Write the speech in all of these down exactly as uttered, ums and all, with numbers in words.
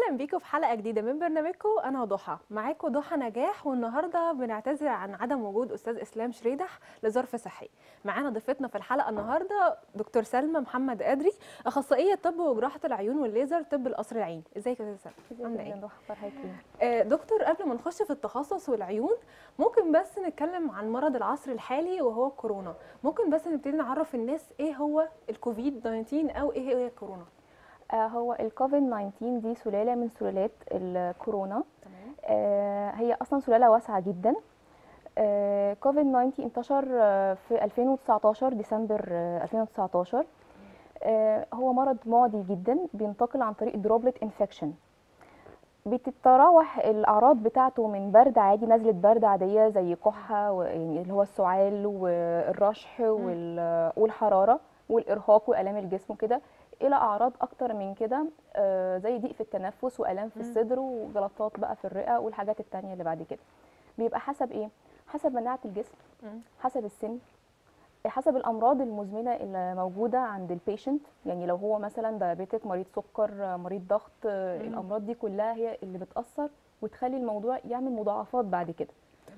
اهلا بيكم في حلقه جديده من برنامجكم انا وضحى. معاكم ضحى نجاح، والنهارده بنعتذر عن عدم وجود استاذ اسلام شريدح لظرف صحي. معانا ضيفتنا في الحلقه النهارده دكتور سلمى محمد قدري، اخصائيه طب وجراحه العيون والليزر طب القصر العيني. ازيك يا استاذ سلمى؟ عامله ايه؟ ضحى فرحتي. آه دكتور، قبل ما نخش في التخصص والعيون ممكن بس نتكلم عن مرض العصر الحالي وهو الكورونا. ممكن بس نبتدي نعرف الناس ايه هو الكوفيد تسعتاشر او ايه هي الكورونا؟ آه هو الكوفيد تسعتاشر دي سلاله من سلالات الكورونا. تمام. آه هي اصلا سلاله واسعه جدا. آه كوفيد تسعتاشر انتشر آه في ألفين وتسعتاشر ديسمبر آه ألفين وتسعتاشر. آه هو مرض معدي جدا، بينتقل عن طريق دروبلت انفكشن. بتتراوح الاعراض بتاعته من برد عادي، نزله برد عاديه زي كحه يعني اللي هو السعال والرشح والحراره والارهاق والام الجسم كده، الى اعراض اكتر من كده آه زي ضيق في التنفس والام في الصدر وجلطات بقى في الرئه والحاجات التانية اللي بعد كده. بيبقى حسب ايه؟ حسب مناعه الجسم، حسب السن، حسب الامراض المزمنه اللي موجوده عند البيشنت. يعني لو هو مثلا دايابيتك، مريض سكر، مريض ضغط، الامراض دي كلها هي اللي بتاثر وتخلي الموضوع يعمل مضاعفات بعد كده.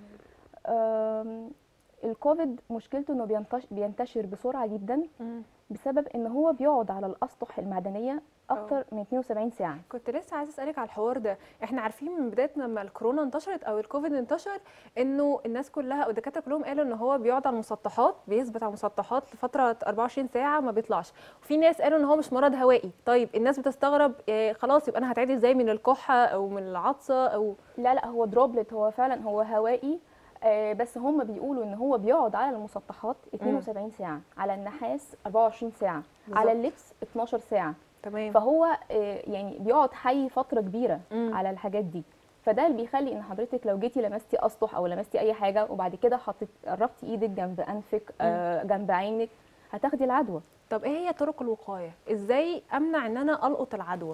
الكوفيد مشكلته انه بينتشر, بينتشر بسرعه جدا بسبب ان هو بيقعد على الاسطح المعدنيه اكتر من اتنين وسبعين ساعه. كنت لسه عايزه اسالك على الحوار ده. احنا عارفين من بدايه لما الكورونا انتشرت او الكوفيد انتشر انه الناس كلها او الدكاتره كلهم قالوا ان هو بيقعد على المسطحات، بيثبت على المسطحات لفتره أربعة وعشرين ساعه ما بيطلعش. وفي ناس قالوا ان هو مش مرض هوائي. طيب الناس بتستغرب، إيه خلاص يبقى انا هتعدي ازاي من الكحه او من العطسه او لا لا هو دروبلت، هو فعلا هو هوائي. آه بس هم بيقولوا ان هو بيقعد على المسطحات اتنين وسبعين ساعه، على النحاس أربعة وعشرين ساعه، بالزبط. على اللبس اتناشر ساعه. تمام. فهو آه يعني بيقعد حي فتره كبيره مم. على الحاجات دي. فده اللي بيخلي ان حضرتك لو جيتي لمستي اسطح او لمستي اي حاجه وبعد كده حطيت قربتي ايدك جنب انفك آه جنب عينك هتاخدي العدوى. طب ايه هي طرق الوقايه؟ ازاي امنع ان انا القط العدوى؟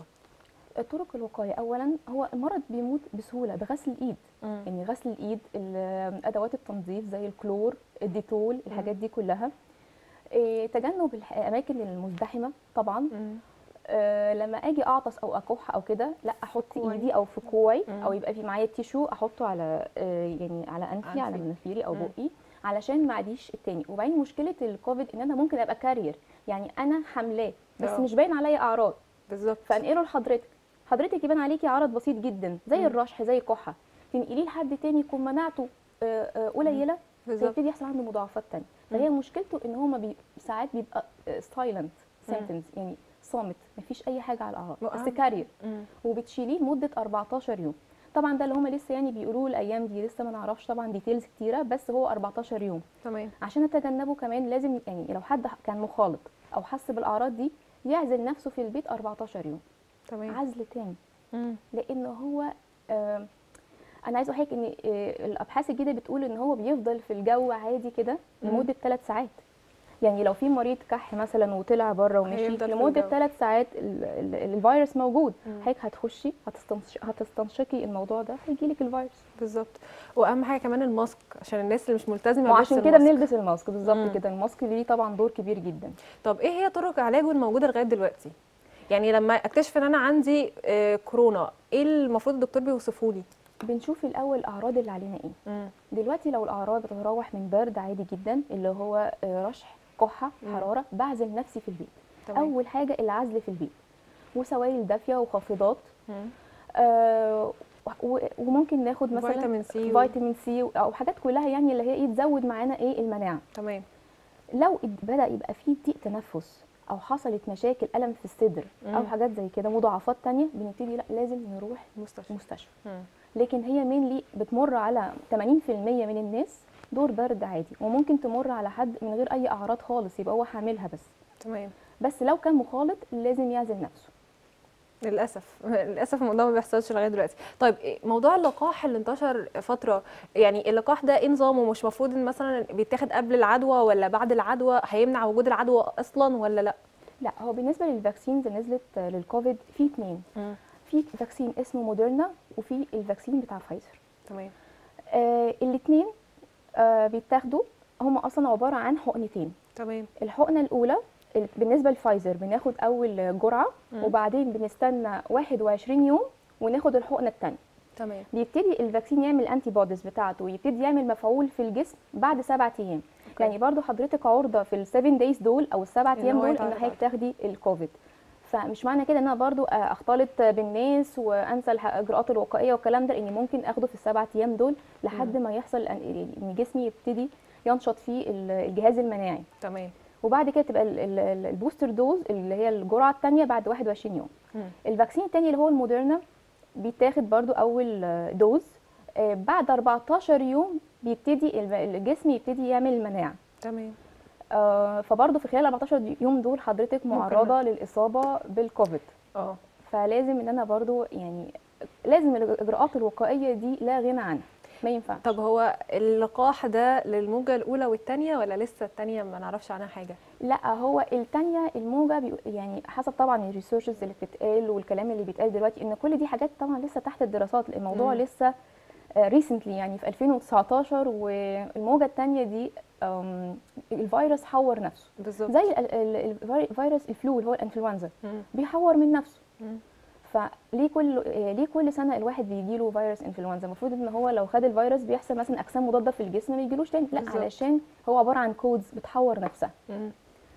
طرق الوقايه اولا هو المرض بيموت بسهوله بغسل الايد. مم. يعني غسل الايد، ادوات التنظيف زي الكلور، الديتول، الحاجات دي كلها. إيه تجنب الاماكن المزدحمه طبعا. مم. آه لما اجي اعطس او اكح او كده لا احط كوي. ايدي او في كوعي او يبقى في معايا تيشو احطه على آه يعني على انفي, أنفي. على مناخيري او مم. بقي علشان ما اعديش التاني. وبعدين مشكله الكوفيد ان انا ممكن ابقى كارير، يعني انا حاملاه بس أوه. مش باين عليا اعراض بالظبط، فانقله لحضرتك. حضرتك يبان عليكي عرض بسيط جدا زي مم. الرشح زي الكحه، تنقليه لحد تاني يكون مناعته قليله فيبتدي يحصل عنده مضاعفات تانية. فهي مشكلته ان هو بي ساعات بيبقى سايلنت سنتنس، يعني صامت مفيش اي حاجه على الاعراض بس كارير، وبتشيليه لمده أربعتاشر يوم. طبعا ده اللي هم لسه يعني بيقولوه الايام دي، لسه ما نعرفش طبعا ديتيلز كتيره، بس هو أربعتاشر يوم. تمام. عشان نتجنبه كمان لازم يعني لو حد كان مخالط او حس بالاعراض دي يعزل نفسه في البيت أربعتاشر يوم. تمام. عزل تاني. مم. لان هو آه انا عايزه اقول ان آه الابحاث الجديده بتقول ان هو بيفضل في الجو عادي كده لمده ثلاث ساعات. يعني لو في مريض كح مثلا وطلع بره ومشي لمده ثلاث ساعات ال ال الفيروس موجود. هيك هتخشي هتستنش... هتستنشقي الموضوع ده هيجي لك الفيروس. بالظبط. واهم حاجه كمان الماسك عشان الناس اللي مش ملتزمه. وعشان كده بنلبس الماسك بالظبط كده. الماسك ليه طبعا دور كبير جدا. طب ايه هي طرق علاجه الموجوده لغايه دلوقتي؟ يعني لما اكتشف ان انا عندي آه كورونا ايه المفروض الدكتور بيوصفه لي؟ بنشوف الاول الاعراض اللي علينا ايه. مم. دلوقتي لو الاعراض بتتراوح من برد عادي جدا اللي هو رشح، كحه، حراره، بعزل نفسي في البيت. طبعا. اول حاجه العزل في البيت وسوائل دافيه وخافضات. آه وممكن ناخد مثلا فيتامين سي فيتامين سي او حاجات كلها يعني اللي هي ايه تزود معانا ايه المناعه. تمام. لو بدا يبقى فيه ضيق تنفس او حصلت مشاكل الم في الصدر مم. او حاجات زي كده مضاعفات تانية بنبتدي لا لازم نروح مستشفى. مستشفى. مم. لكن هي مينلي بتمر على ثمانين في المية من الناس دور برد عادي، وممكن تمر على حد من غير اي اعراض خالص يبقى هو حاملها بس. تمام. بس لو كان مخالط لازم يعزل نفسه. للاسف للاسف الموضوع ما بيحصلش لغايه دلوقتي. طيب موضوع اللقاح اللي انتشر فتره، يعني اللقاح ده ايه نظامه؟ مش المفروض ان مثلا بيتاخد قبل العدوى ولا بعد العدوى؟ هيمنع وجود العدوى اصلا ولا لا؟ لا هو بالنسبه للفاكسينز اللي نزلت للكوفيد في اثنين. في فاكسين اسمه موديرنا وفي الفاكسين بتاع فايزر. تمام. آه الاثنين آه بيتاخدوا، هم اصلا عباره عن حقنتين. تمام. الحقنه الاولى بالنسبه لفايزر بناخد اول جرعه مم. وبعدين بنستنى واحد وعشرين يوم وناخد الحقنه الثانيه. تمام. بيبتدي الفاكسين يعمل الانتي بوديز بتاعته ويبتدي يعمل مفعول في الجسم بعد سبعة ايام. أوكي. يعني برضو حضرتك عرضه في السفن دايز دول او السبع إن ايام هو دول ان يتعرض حضرتك عليه. تاخدي الكوفيد. فمش معنى كده ان انا برضو اختلط بالناس وانسى الاجراءات الوقائيه والكلام ده، لاني ممكن اخده في السبع ايام دول لحد مم. ما يحصل ان إن جسمي يبتدي ينشط فيه الجهاز المناعي. تمام. وبعد كده تبقى ال- ال- ال- البوستر دوز اللي هي الجرعه الثانيه بعد واحد وعشرين يوم. مم. الفاكسين الثاني اللي هو الموديرنا بيتاخد برضو اول دوز آه، بعد أربعتاشر يوم بيبتدي الب- الجسم يبتدي يعمل المناعه. تمام. آه، فبرضو في خلال أربعتاشر يوم دول حضرتك معرضه للاصابه بالكوفيد. اه فلازم ان انا برضو يعني لازم الاجراءات الوقائيه دي لا غنى عنها، ما ينفعش. طب هو اللقاح ده للموجة الأولى والثانية ولا لسه الثانية ما نعرفش عنها حاجة؟ لا هو التانية الموجة بي يعني حسب طبعا الريسيرشز اللي بتتقال والكلام اللي بيتقال دلوقتي ان كل دي حاجات طبعا لسه تحت الدراسات، الموضوع مم. لسه ريسنتلي يعني في ألفين وتسعتاشر. والموجة التانية دي آم، الفيروس حور نفسه بالظبط. زي ال- ال- الفيروس الفلو اللي هو الانفلونزا مم. بيحور من نفسه. مم. فليه كل ليه كل سنه الواحد بيجيله فيروس انفلونزا؟ المفروض ان هو لو خد الفيروس بيحصل مثلا اجسام مضاده في الجسم ما يجيلوش تاني، لا بالظبط. علشان هو عباره عن كودز بتحور نفسها. مم.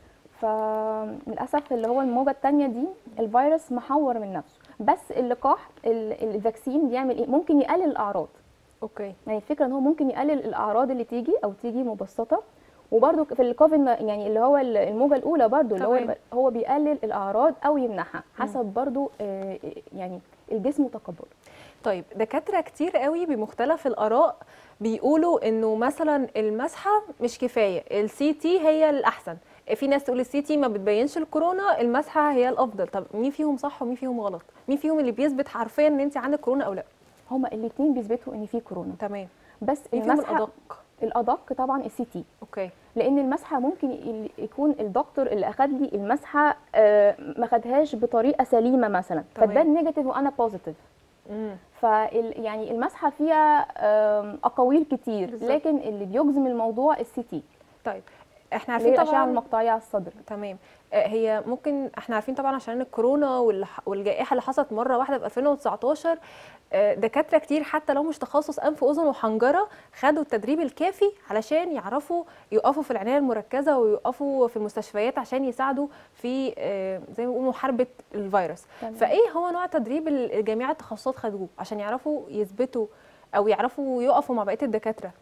فللاسف اللي هو الموجه الثانيه دي الفيروس محور من نفسه. بس اللقاح ال- الفاكسين بيعمل ايه؟ ممكن يقلل الاعراض. اوكي. يعني الفكره ان هو ممكن يقلل الاعراض اللي تيجي او تيجي مبسطه. وبرده في الكوفيد يعني اللي هو الموجه الاولى برده اللي تمام. هو هو بيقلل الاعراض او يمنعها حسب برده يعني الجسم وتقبله. طيب دكاترة كتير قوي بمختلف الآراء بيقولوا انه مثلا المسحة مش كفاية، السي تي هي الأحسن. في ناس تقول السي تي ما بتبينش الكورونا، المسحة هي الأفضل. طب مين فيهم صح ومين فيهم غلط؟ مين فيهم اللي بيثبت حرفيا ان انت عندك كورونا او لا؟ هما الاثنين بيثبتوا ان في كورونا، تمام. بس مين فيهم المسحه الأدق؟ الادق طبعا السي تي. اوكي. لان المسحه ممكن ي- يكون الدكتور اللي اخد لي المسحه آه، ما خدهاش بطريقه سليمه مثلا، تمام. فتبان نيجاتيف وانا بوزيتيف. امم فال يعني المسحه فيها آم، اقاويل كتير، بالظبط. لكن اللي بيجزم الموضوع السي تي طيب احنا اللي هي عارفين الاشعه طبعا. المقطعيه على الصدر. تمام. آه، هي ممكن احنا عارفين طبعا عشان الكورونا والح- والجائحه اللي حصلت مره واحده في ألفين وتسعتاشر، آه، دكاتره كتير حتى لو مش تخصص انف واذن وحنجره خدوا التدريب الكافي علشان يعرفوا يقفوا في العنايه المركزه ويقفوا في المستشفيات عشان يساعدوا في آه، زي ما بيقولوا محاربه الفيروس. تمام. فايه هو نوع تدريب ال- جميع التخصصات خدوه عشان يعرفوا يثبتوا او يعرفوا يقفوا مع بقيه الدكاتره؟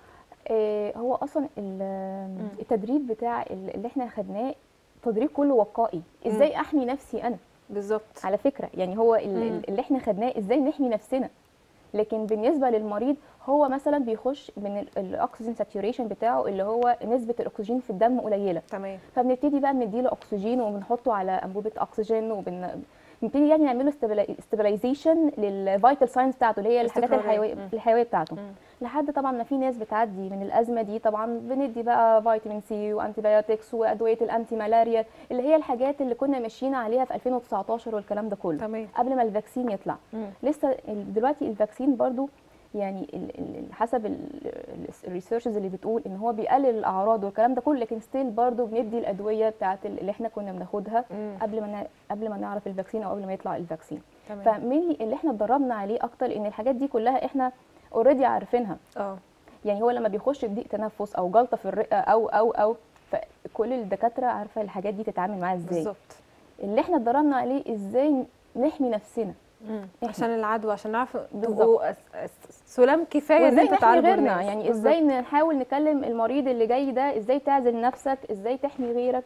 آه، هو اصلا ال- التدريب بتاع ال- اللي احنا خدناه تدريب كله وقائي، ازاي احمي نفسي انا. بالظبط. على فكره يعني هو ال- مم. ال- اللي احنا خدناه ازاي نحمي نفسنا. لكن بالنسبه للمريض هو مثلا بيخش من ال- الاكسجين ساتوريشن بتاعه اللي هو نسبه الاكسجين في الدم قليله، تمام. فبنبتدي بقى بنديله اكسجين وبنحطه على انبوبه اكسجين وبنبتدي يعني نعمله استابلايزيشن للفيتال ساينز بتاعته اللي هي الحاجات استقرارية. الحيويه مم. الحيويه بتاعته. مم. لحد طبعا ما في ناس بتعدي من الازمه دي، طبعا بندي بقى فيتامين سي وانتي بايوتكس وادويه الانتي ملاريا اللي هي الحاجات اللي كنا ماشيين عليها في ألفين وتسعتاشر والكلام ده كله تمام. قبل ما الفاكسين يطلع. مم. لسه ال- دلوقتي الفاكسين برضو يعني ال- ال- حسب الريسيرشز اللي بتقول ان هو بيقلل الاعراض والكلام ده كله، لكن ستيل برضو بندي الادويه بتاعت ال- اللي احنا كنا بناخدها مم. قبل ما ن- قبل ما نعرف الفاكسين او قبل ما يطلع الفاكسين. تمام. فمين اللي احنا اتدربنا عليه اكتر ان الحاجات دي كلها احنا اوريدي عارفينها. اه يعني هو لما بيخش بضيق تنفس او جلطه في الرئه او او او فكل الدكاتره عارفه الحاجات دي تتعامل معاها ازاي. بالظبط. اللي احنا اتدربنا عليه ازاي نحمي نفسنا مم. إحنا. عشان العدوى، عشان نعرف بالظبط. تبقوا أس- أس- سلام كفايه ان وازاي انتوا نحمي تعالجوا غيرنا، الناس. يعني بالظبط. ازاي نحاول نكلم المريض اللي جاي ده ازاي تعزل نفسك، ازاي تحمي غيرك.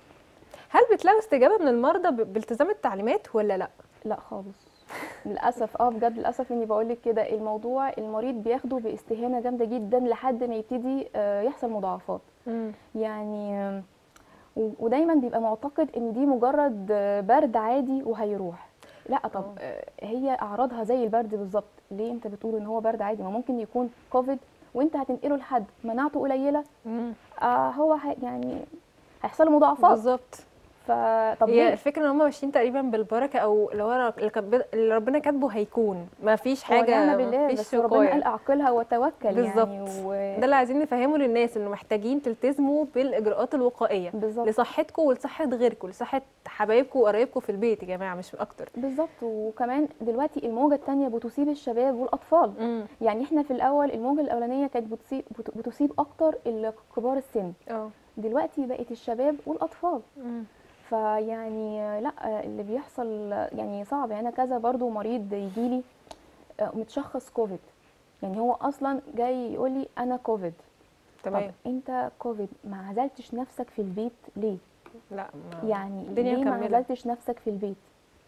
هل بتلاقوا استجابه من المرضى ب- بالتزام التعليمات ولا لا؟ لا خالص للاسف. اه بجد للاسف اني بقول لك كده، الموضوع المريض بياخده باستهانه جامده جدا لحد ما يبتدي آه، يحصل مضاعفات. مم. يعني آه، و- ودايما بيبقى معتقد ان دي مجرد آه، برد عادي وهيروح. لا طب أوه. آه، هي اعراضها زي البرد بالظبط. ليه انت بتقول ان هو برد عادي؟ ما ممكن يكون كوفيد وانت هتنقله لحد مناعته قليله، مم. آه هو هي يعني هيحصل له مضاعفات. بالظبط. فطب هي ليه؟ الفكره ان هم ماشيين تقريبا بالبركه، او اللي هو اللي كان- اللي ربنا كاتبه هيكون، ما فيش ونعم حاجه، ما بالله، فيش بس ربنا قال وقايه. اعقلها وتوكل يعني بالظبط، و... ده اللي عايزين نفهمه للناس، انه محتاجين تلتزموا بالاجراءات الوقائيه بالظبط. لصحتكم ولصحه غيركم، لصحه حبايبكم وقرايبكم في البيت يا جماعه، مش اكتر. بالظبط. وكمان دلوقتي الموجة التانية بتصيب الشباب والأطفال. امم يعني احنا في الأول الموجة الأولانية كانت بتصيب بت- بتصيب أكتر كبار السن، اه دلوقتي بقت الشباب والأطفال. امم فيعني لا، اللي بيحصل يعني صعب. يعني أنا كذا برضو مريض يجيلي متشخص كوفيد، يعني هو أصلا جاي يقول لي أنا كوفيد. طب تمام. أنت كوفيد ما عزلتش نفسك في البيت ليه؟ لا، ما يعني الدنيا ليه ما مكمله. عزلتش نفسك في البيت؟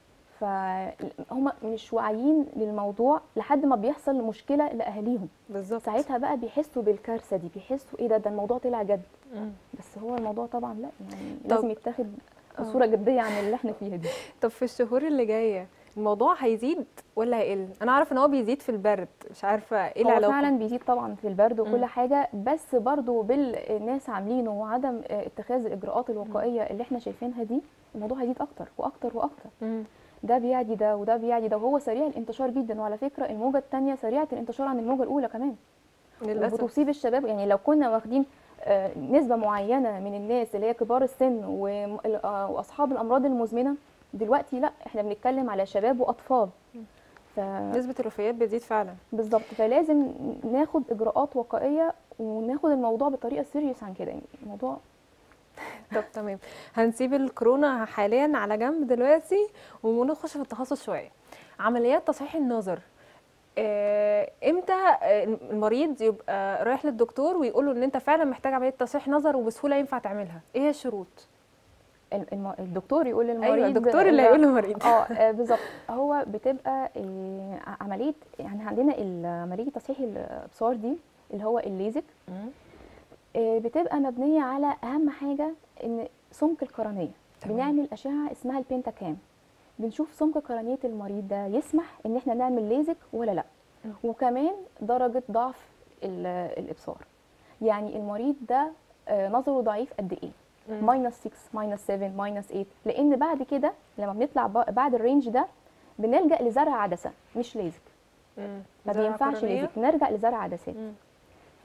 فهم مش واعيين للموضوع لحد ما بيحصل مشكله لاهاليهم، بالظبط. ساعتها بقى بيحسوا بالكارثه دي، بيحسوا ايه ده ده الموضوع طلع جد. مم. بس هو الموضوع طبعا لا، يعني طب لازم يتاخد اه بصوره جديه عن اللي احنا فيها دي. طب في الشهور اللي جايه الموضوع هيزيد ولا هيقل؟ انا عارفه ان هو بيزيد في البرد، مش عارفه ايه هو العلاقه. فعلا بيزيد طبعا في البرد وكل مم. حاجه، بس برضو بالناس عاملينه وعدم اتخاذ الاجراءات مم. الوقائيه اللي احنا شايفينها دي، الموضوع هيزيد اكتر واكتر واكتر. مم. ده بيعدي ده وده بيعدي ده، وهو سريع الانتشار جدا. وعلى فكره الموجه الثانيه سريعه الانتشار عن الموجه الاولى كمان، للاسف. وبتصيب الشباب. يعني لو كنا واخدين آه، نسبة معينة من الناس اللي هي كبار السن و- آه، وأصحاب الأمراض المزمنة، دلوقتي لا، احنا بنتكلم على شباب وأطفال. ف نسبه الوفيات بتزيد فعلا. بالظبط، فلازم ناخد إجراءات وقائية وناخد الموضوع بطريقة سيريس عن كده. يعني الموضوع طب تمام، هنسيب الكورونا حاليا على جنب دلوقتي ونخش في التخصص شويه. عمليات تصحيح النظر، آه، امتى آه، المريض يبقى رايح للدكتور ويقول له ان انت فعلا محتاج عمليه تصحيح نظر وبسهوله ينفع تعملها؟ ايه هي الشروط؟ الم- الدكتور يقول ايوه، للمريض الدكتور اللي لا. هيقول للمريض. اه آه، بالظبط. هو بتبقى آه، عملية، يعني عندنا عملية تصحيح الأبصار دي اللي هو الليزك، مم. آه، بتبقى مبنية على أهم حاجة إن سمك القرنية. تمام. بنعمل أشعة اسمها البنتاكام، بنشوف سمك قرنية المريض ده يسمح إن احنا نعمل ليزك ولا لأ، مم. وكمان درجة ضعف ال- الإبصار. يعني المريض ده آه، نظره ضعيف قد إيه، مم. ماينس ستة ماينس سبعة ماينس تمانية، لأن بعد كده لما بنطلع ب- بعد الرينج ده بنلجأ لزرع عدسة مش ليزك. مم. ما زرع بينفعش قرنية؟ ليزك، نرجع لزرع عدسات. مم. ف...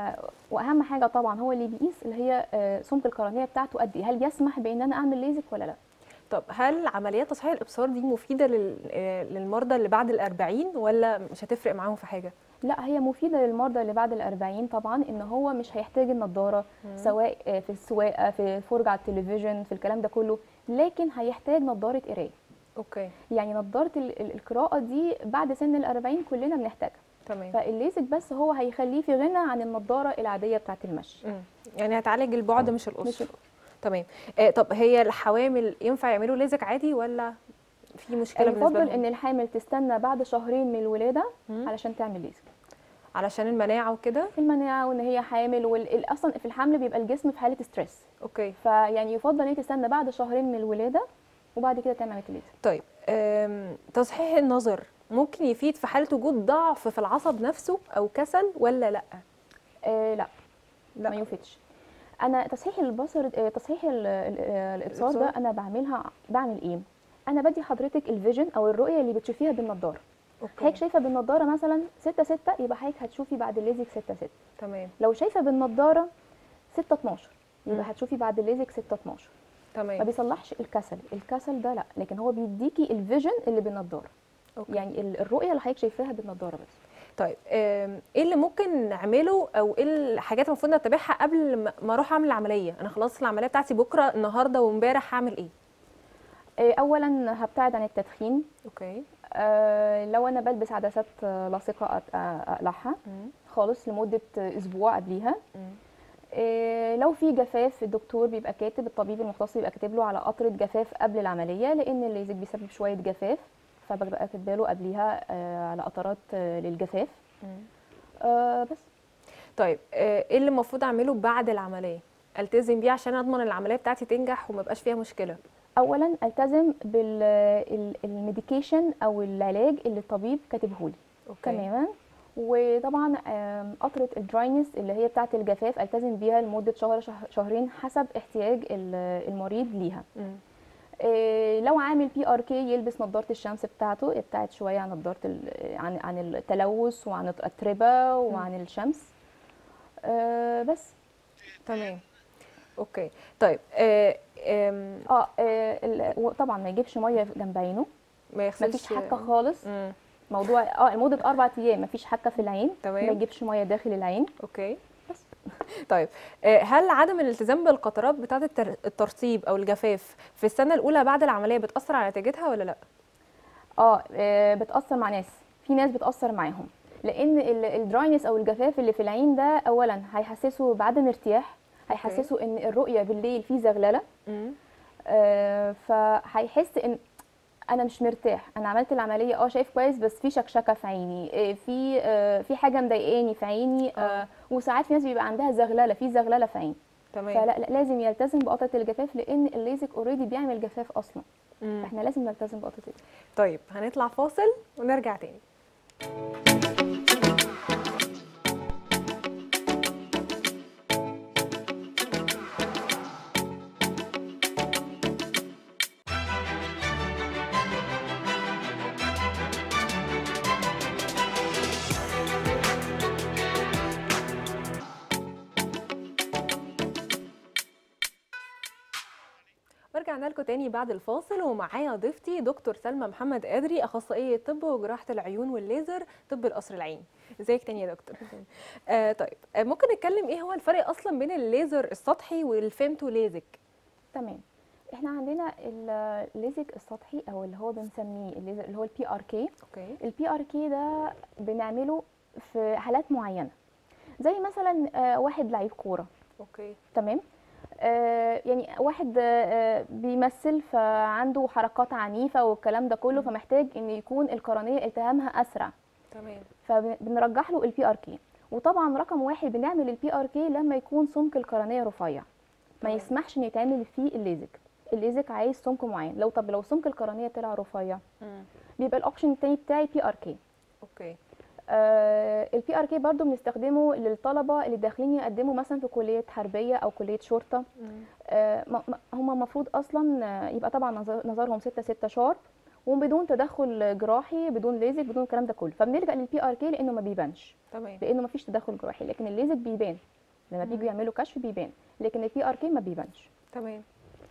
واهم حاجه طبعا هو اللي بيقيس اللي هي آه، سمك القرنيه بتاعته قد ايه، هل يسمح بان انا اعمل ليزك ولا لا. طب هل عمليات تصحيح الابصار دي مفيده لل... آه، للمرضى اللي بعد الأربعين ولا مش هتفرق معاهم في حاجه؟ لا، هي مفيده للمرضى اللي بعد الأربعين طبعا، ان هو مش هيحتاج النضاره مم. سواء آه، في السواقه، في الفرجه على التلفزيون، في الكلام ده كله، لكن هيحتاج نضاره قرايه. اوكي يعني نضاره ال- ال- القراءه دي بعد سن الأربعين كلنا بنحتاجها. تمام. فالليزك بس هو هيخليه في غنى عن النضاره العاديه بتاعه المشي. مم. يعني هتعالج البعد مش القصر. مش تمام. آه طب هي الحوامل ينفع يعملوا ليزك عادي ولا في مشكله بالنسبه يفضل لهم؟ ان الحامل تستنى بعد شهرين من الولاده مم. علشان تعمل ليزك، علشان المناعه وكده. المناعه وان هي حامل، وال... اصلا في الحمل بيبقى الجسم في حاله ستريس، اوكي. فيعني يفضل ان هي تستنى بعد شهرين من الولاده وبعد كده تعمل الليزر. طيب آم، تصحيح النظر ممكن يفيد في حاله وجود ضعف في العصب نفسه او كسل ولا لا؟ آه لا، لا. ما يفيدش. انا تصحيح البصر، آه تصحيح ال- ال- آه، الابصار ده الإبصار؟ انا بعملها، بعمل ايه؟ انا بدي حضرتك الفيجن او الرؤيه اللي بتشوفيها بالنضاره. حضرتك اوكي شايفه بالنضاره مثلا ستة ستة، يبقى حضرتك هتشوفي بعد الليزك ستة ستة. تمام لو شايفه بالنضاره ستة اتناشر، يبقى مم. هتشوفي بعد الليزك ستة اتناشر. ما تمام. بيصلحش الكسل، الكسل ده لا، لكن هو بيديكي الفيجن اللي بالنضاره. أوكي. يعني ال- الرؤيه اللي حضرتك شايفاها بالنضاره بس. طيب آم، ايه اللي ممكن نعمله او ايه الحاجات المفروض نتبعها قبل ما ما اروح اعمل العمليه؟ انا خلاص العمليه بتاعتي بكره النهارده وامبارح، هعمل ايه؟ آه، اولا هبتعد عن التدخين. اوكي. آه، لو انا بلبس عدسات آه، لاصقه أت- آه، اقلعها مم. خالص لمده آه، اسبوع قبليها. مم. آه، لو في جفاف الدكتور بيبقى كاتب، الطبيب المختص بيبقى كاتب له على قطره جفاف قبل العمليه، لان الليزك بيسبب شويه جفاف، فببقى كاتبه له قبليها آه، على قطرات آه، للجفاف. مم. آه، بس طيب آه، ايه اللي المفروض اعمله بعد العمليه التزم بيه عشان اضمن العمليه بتاعتي تنجح وما يبقاش فيها مشكله؟ اولا التزم بالميديكيشن او العلاج اللي الطبيب كاتبه لي اوكي. تماما، وطبعا آم، قطره الدراينس اللي هي بتاعه الجفاف التزم بيها لمده شهر شه- شهرين حسب احتياج ال- المريض ليها. مم. إيه، لو عامل بي ار كي يلبس نظاره الشمس بتاعته، ابتعد شويه عن نظاره ال- عن عن التلوث وعن الاتربه وعن الشمس. آه، بس تمام. اوكي. طيب آه آم، اه آه، ال- وطبعا ما يجيبش ميه جنب عينه، ما ما فيش يغسلش. حكه خالص. مم. موضوع اه لمده اربع ايام ما فيش حكه في العين، تمام. ما يجيبش ميه داخل العين. اوكي. طيب آه، هل عدم الالتزام بالقطرات بتاعه التر- الترطيب او الجفاف في السنه الاولى بعد العمليه بتاثر على نتيجتها ولا لا؟ اه آه، بتاثر مع ناس، في ناس بتاثر معاهم، لان ال- الدراينس او الجفاف اللي في العين ده اولا هيحسسه بعدم ارتياح، هيحسسه ان الرؤيه بالليل فيه زغلله. مم. آه، فهيحس ان انا مش مرتاح، انا عملت العمليه اه شايف كويس بس في شكشكه في عيني، آه، في آه، في حاجه مضايقاني في عيني. آه. آه، وساعات في ناس بيبقى عندها زغلله، في زغلله في عين. تمام. فلا لا، لازم يلتزم بقطره الجفاف لان الليزك اوريدي بيعمل جفاف اصلا، مم. فاحنا لازم نلتزم بقطره الجفاف. طيب هنطلع فاصل ونرجع تاني. ورجعنا لكم تاني بعد الفاصل، ومعايا ضيفتي دكتور سلمى محمد قادري، اخصائيه طب وجراحه العيون والليزر طب القصر العيني. ازيك تاني يا دكتور؟ آه طيب آه ممكن نتكلم ايه هو الفرق اصلا بين الليزر السطحي والفيمتو ليزك؟ تمام. احنا عندنا الليزك السطحي او اللي هو بنسميه الليزر اللي هو البي ار كي. اوكي. البي ار كي ده بنعمله في حالات معينه، زي مثلا آه، واحد لعيب كوره. اوكي. تمام. آه، يعني واحد آه، بيمثل فعنده حركات عنيفه والكلام ده كله، مم. فمحتاج ان يكون القرنيه التهامها اسرع، تمام. فبنرجح له البي ار كي. وطبعا رقم واحد بنعمل البي ار كي لما يكون سمك القرنيه رفيع، ما تمام. يسمحش ان يتعمل فيه الليزك. الليزك عايز سمك معين، لو طب لو سمك القرنيه طلع رفيع مم. بيبقى الاوبشن التاني بتاعي بي ار كي. اوكي. البي ار كي برضو بنستخدمه للطلبه اللي داخلين يقدموا مثلا في كليه حربيه او كليه شرطه. مم. آه، م- م- هم المفروض اصلا آه، يبقى طبعا نظر- نظرهم ستة ستة شارب، وبدون تدخل جراحي، بدون ليزك، بدون الكلام ده كله، فبنلجأ للبي ار كي لانه ما بيبانش، تمام. لانه ما فيش تدخل جراحي. لكن الليزك بيبان لما مم. بييجوا يعملوا كشف بيبان، لكن البي ار كي ما بيبانش. تمام.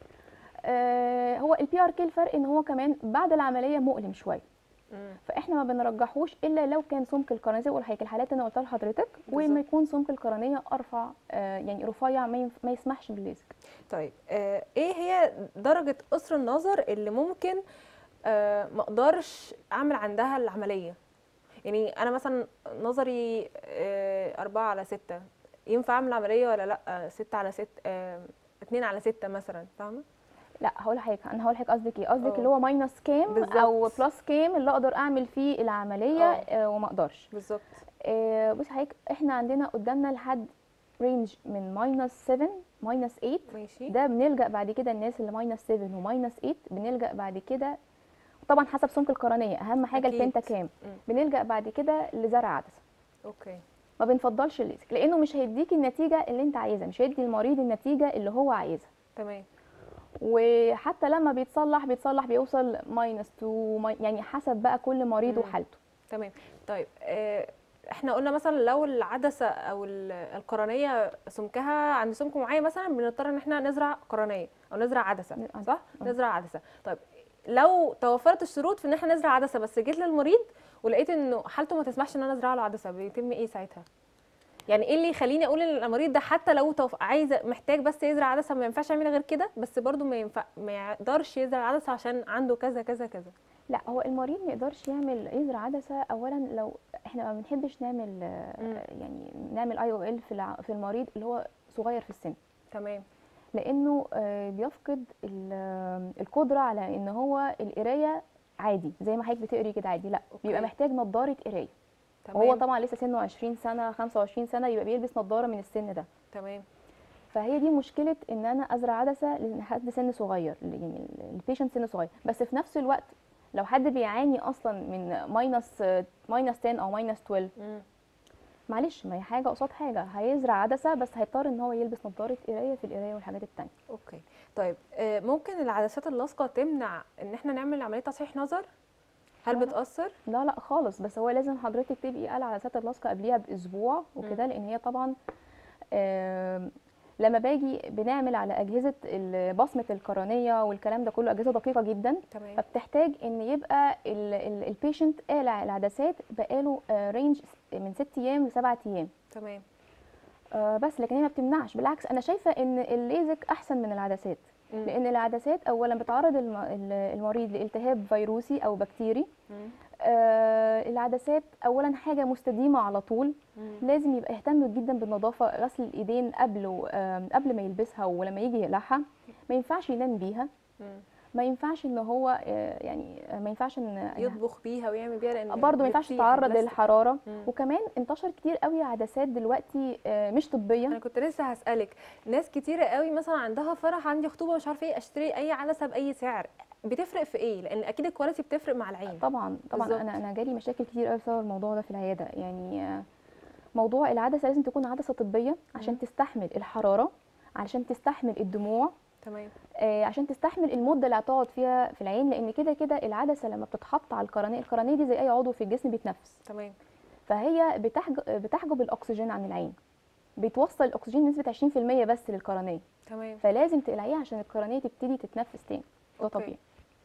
آه، هو البي ار كي الفرق ان هو كمان بعد العمليه مؤلم شويه، مم. فاحنا ما بنرجحوش الا لو كان سمك القرنيه زي ما قلت الحالات اللي انا قلتها لحضرتك، وما بالظبط. يكون سمك القرنيه ارفع، آه، يعني رفيع ما ينف- ما يسمحش بالليزك. طيب آه ايه هي درجه قصر النظر اللي ممكن آه ما اقدرش اعمل عندها العمليه؟ يعني انا مثلا نظري آه أربعة على ستة، ينفع اعمل عمليه ولا لا؟ ستة على ستة، آه اتنين على ستة مثلا، فاهمه؟ لا هقول لحضرتك، انا هقول لحضرتك قصدك ايه. قصدك اه. اللي هو ماينس كام بالظبط. او بلس كام اللي اقدر اعمل فيه العمليه اه. آه، وما اقدرش. بالظبط. آه، بصي حضرتك، احنا عندنا قدامنا لحد رينج من ماينس سبعة ماينس تمانية. ماشي. ده بنلجأ بعد كده الناس اللي ماينس سبعة وماينس تمانية بنلجأ بعد كده، طبعا حسب سمك القرنيه، اهم حاجه أكيد. البنتا كام. مم. بنلجأ بعد كده لزرع عدسه. اوكي. ما بنفضلش الليزك لانه مش هيديك النتيجه اللي انت عايزها، مش هيدي المريض النتيجه اللي هو عايزها. تمام. وحتى لما بيتصلح بيتصلح بيوصل ماينس اتنين، يعني حسب بقى كل مريض مم. وحالته. تمام. طيب آه احنا قلنا مثلا لو العدسه او ال- القرنيه سمكها عند سمك معين مثلا، بنضطر ان احنا نزرع قرنيه او نزرع عدسه، ن- صح؟ آه. نزرع عدسه. طيب لو توفرت الشروط في ان احنا نزرع عدسه، بس جيت للمريض ولقيت انه حالته ما تسمحش ان انا ازرع له عدسه، بيتم ايه ساعتها؟ يعني ايه اللي يخليني اقول ان المريض ده حتى لو توف... عايز محتاج بس يزرع عدسه، ما ينفعش يعمل غير كده، بس برضو ما ينفع ما يقدرش يزرع عدسه عشان عنده كذا كذا كذا؟ لا هو المريض ما يقدرش يعمل يزرع عدسه. اولا لو احنا ما بنحبش نعمل آه، مم. يعني نعمل اي او ال في الع- في المريض اللي هو صغير في السن، تمام. لانه آه، بيفقد ال- آه، القدره على ان هو القرايه عادي زي ما حضرتك بتقري كده عادي، لا أوكي. بيبقى محتاج نظاره قرايه. تمام. وهو طبعا لسه سنه عشرين سنه خمسة وعشرين سنه يبقى بيلبس نظاره من السن ده. تمام. فهي دي مشكله ان انا ازرع عدسه لحد سن صغير، يعني البيشنت سن صغير. بس في نفس الوقت لو حد بيعاني اصلا من ماينس ماينس عشرة او ماينس اتناشر، مم. معلش ما هي حاجه قصاد حاجه، هيزرع عدسه بس هيضطر ان هو يلبس نظاره قرايه في القرايه والحاجات التانية. اوكي. طيب آه، ممكن العدسات اللاصقه تمنع ان احنا نعمل عمليه تصحيح نظر؟ هل لا لا بتاثر؟ لا لا خالص، بس هو لازم حضرتك تبقي قلع عدسات اللاصقه قبليها باسبوع مم. وكده، لان هي طبعا آم، لما باجي بنعمل على اجهزه ال- بصمه القرنيه والكلام ده كله، اجهزه دقيقه جدا، تمام. فبتحتاج ان يبقى البيشنت قالع العدسات بقاله رينج من ست ايام لسبعة ايام. تمام. آه، بس لكن هي ما بتمنعش، بالعكس انا شايفه ان الليزك احسن من العدسات، مم. لان العدسات اولا بتعرض الم- ال- المريض لالتهاب فيروسي او بكتيري. مم. آه، العدسات اولا حاجه مستديمه على طول، مم. لازم يبقى يهتم جدا بالنظافه، غسل الايدين قبل و- آم، قبل ما يلبسها ولما يجي يقلعها. ما ينفعش ينام بيها، مم. ما ينفعش ان هو آه، يعني آه، ما ينفعش ان يطبخ بيها ويعمل بيها لان برضه ما ينفعش بتسيح تتعرض البلاستيك. للحراره. مم. وكمان انتشر كتير قوي عدسات دلوقتي آه، مش طبيه. انا كنت لسه هسألك، ناس كتيرة قوي مثلا عندها فرح، عندي خطوبة، مش عارفه ايه، اشتري اي عدسة باي سعر، بتفرق في ايه؟ لان اكيد الكواليتي بتفرق مع العين. طبعا طبعا بالظبط. انا انا جالي مشاكل كتير قوي بسبب الموضوع ده في العياده، يعني آه، موضوع العدسه لازم تكون عدسه طبيه عشان مم. تستحمل الحراره، علشان تستحمل الدموع، تمام. آه، عشان تستحمل المده اللي هتقعد فيها في العين، لان كده كده العدسه لما بتتحط على القرنيه، القرنيه دي زي اي عضو في الجسم بيتنفس، تمام. فهي بتحجب بتحجب الاكسجين عن العين، بتوصل الاكسجين بنسبه عشرين في المية بس للقرنيه، تمام. فلازم تقلعيها عشان القرنيه تبتدي تتنفس تاني، ده اوكي. طبيعي.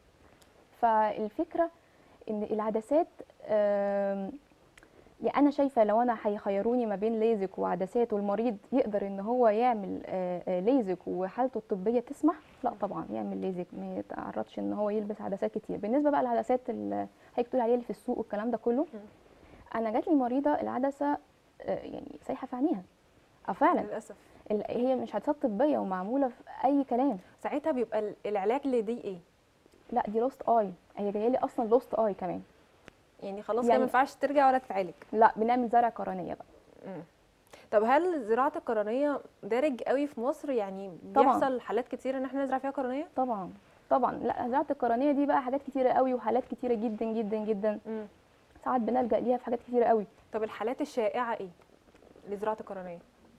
فالفكره ان العدسات آم، يعني انا شايفه لو انا هيخيروني ما بين ليزك وعدسات والمريض يقدر ان هو يعمل آه، آه، ليزك وحالته الطبيه تسمح، لا طبعا يعمل ليزك، ما يتعرضش ان هو يلبس عدسات كتير. بالنسبه بقى للعدسات اللي هيك تقول عليها اللي في السوق والكلام ده كله، مم. انا جات لي مريضه العدسه آه، يعني سايحه في عينيها، اه فعلا للاسف. ال- هي مش عدسات طبيه ومعموله في اي كلام. ساعتها بيبقى ال- العلاج لدي ايه؟ لا دي لوست اي، هي جايه لي اصلا لوست اي كمان. يعني خلاص كده ما يعني ينفعش ترجع ولا تتعالج؟ لا بنعمل زرع قرنيه بقى. مم. طب هل زراعة القرنية دارج قوي في مصر؟ يعني طبعا بيحصل حالات كتير ان احنا نزرع فيها قرنية؟ طبعا طبعا لا زراعه القرنيه دي بقى حاجات كتيره قوي وحالات كتيره جدا جدا جدا، مم. ساعات بنلجأ ليها في حاجات كتيره قوي. طب الحالات الشائعة ايه لزراعة القرنية؟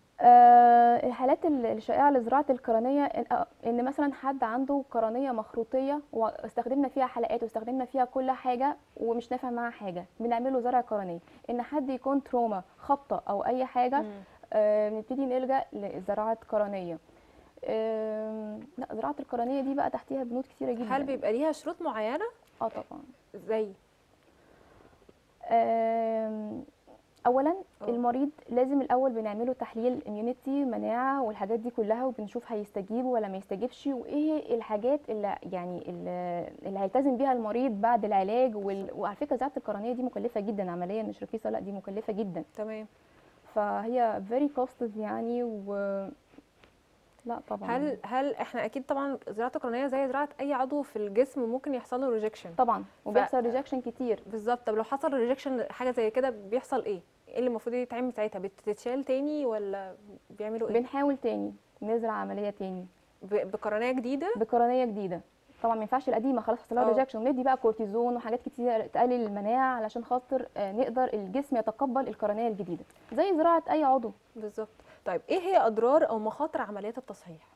أه الحالات ال- الشائعه لزراعه القرنيه ان, آه، إن مثلا حد عنده قرنيه مخروطيه واستخدمنا فيها حلقات واستخدمنا فيها كل حاجه ومش نافع معاها حاجه، بنعمله زرع قرنيه. ان حد يكون تروما خبطه او اي حاجه، مم. أه بنبتدي نلجأ لزراعه قرنيه. أه لا زراعه القرنيه دي بقى تحتيها بنود كتيره جدا. هل بيبقى ليها شروط معينة؟ اه طبعا. زي آم، اولا اه المريض لازم الاول بنعمله تحليل اميونيتي مناعه والحاجات دي كلها، وبنشوف هيستجيب ولا ما يستجيبش، وايه الحاجات اللي يعني اللي اللي هيلتزم بيها المريض بعد العلاج وال... وعلى فكره زراعه القرنيه دي مكلفه جدا عمليا، مش رخيصه، لا دي مكلفه جدا، تمام. فهي فيري كوستد يعني و لا طبعا. هل هل احنا اكيد طبعا زراعة القرنية زي زراعة اي عضو في الجسم ممكن يحصل له ريجكشن؟ طبعا وبيحصل ريجكشن كتير. بالظبط. طب لو حصل ريجكشن حاجة زي كده بيحصل ايه؟ ايه اللي المفروض يتعمل ساعتها؟ بتتشال تاني ولا بيعملوا ايه؟ بنحاول تاني نزرع عمليه تاني ب- بقرنية جديدة؟ بقرنيه جديده. طبعا ما ينفعش القديمه خلاص حصل لها اه ريجكشن، ندي بقى كورتيزون وحاجات كتير تقلل المناعه علشان خاطر آه، نقدر الجسم يتقبل القرنيه الجديده زي زراعه اي عضو. بالظبط. طيب ايه هي اضرار او مخاطر عمليات التصحيح؟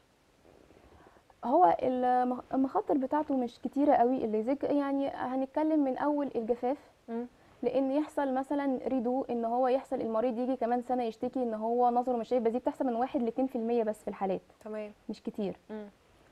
هو المخ- المخاطر بتاعته مش كتيره قوي، اللي زي يعني هنتكلم من اول الجفاف، مم. لان يحصل مثلا ريدو ان هو يحصل المريض يجي كمان سنه يشتكي ان هو نظره مش شايف، بس دي بتحصل من واحد ل اتنين في المية بس في الحالات، تمام. مش كتير. مم.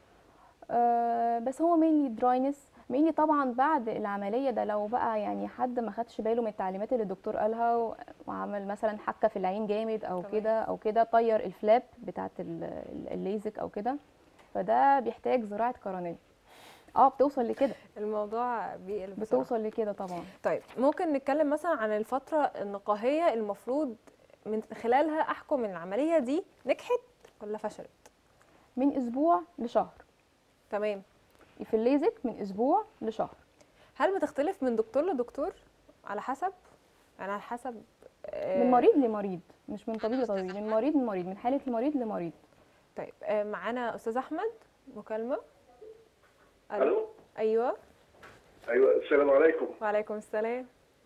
آه، بس هو مينلي دراينس، مينلي طبعا بعد العمليه ده لو بقى يعني حد ما خدش باله من التعليمات اللي الدكتور قالها و- وعمل مثلا حكه في العين جامد او تمام. كده او كده، طير الفلاب بتاعه ال- ال- الليزك او كده، فده بيحتاج زراعه قرنيه. اه بتوصل لكده، الموضوع بيقلب بصراحة. بتوصل لكده طبعا. طيب ممكن نتكلم مثلا عن الفترة النقاهية المفروض من خلالها احكم ان العملية دي نجحت ولا فشلت؟ من اسبوع لشهر، تمام. في الليزك من اسبوع لشهر. هل بتختلف من دكتور لدكتور على حسب، يعني على حسب آه، من مريض لمريض، مش من طبيب لطبيب، من مريض لمريض، من حاله المريض لمريض. طيب آه، معانا استاذ احمد مكالمة. الو. ايوه. ايوه السلام عليكم. وعليكم السلام.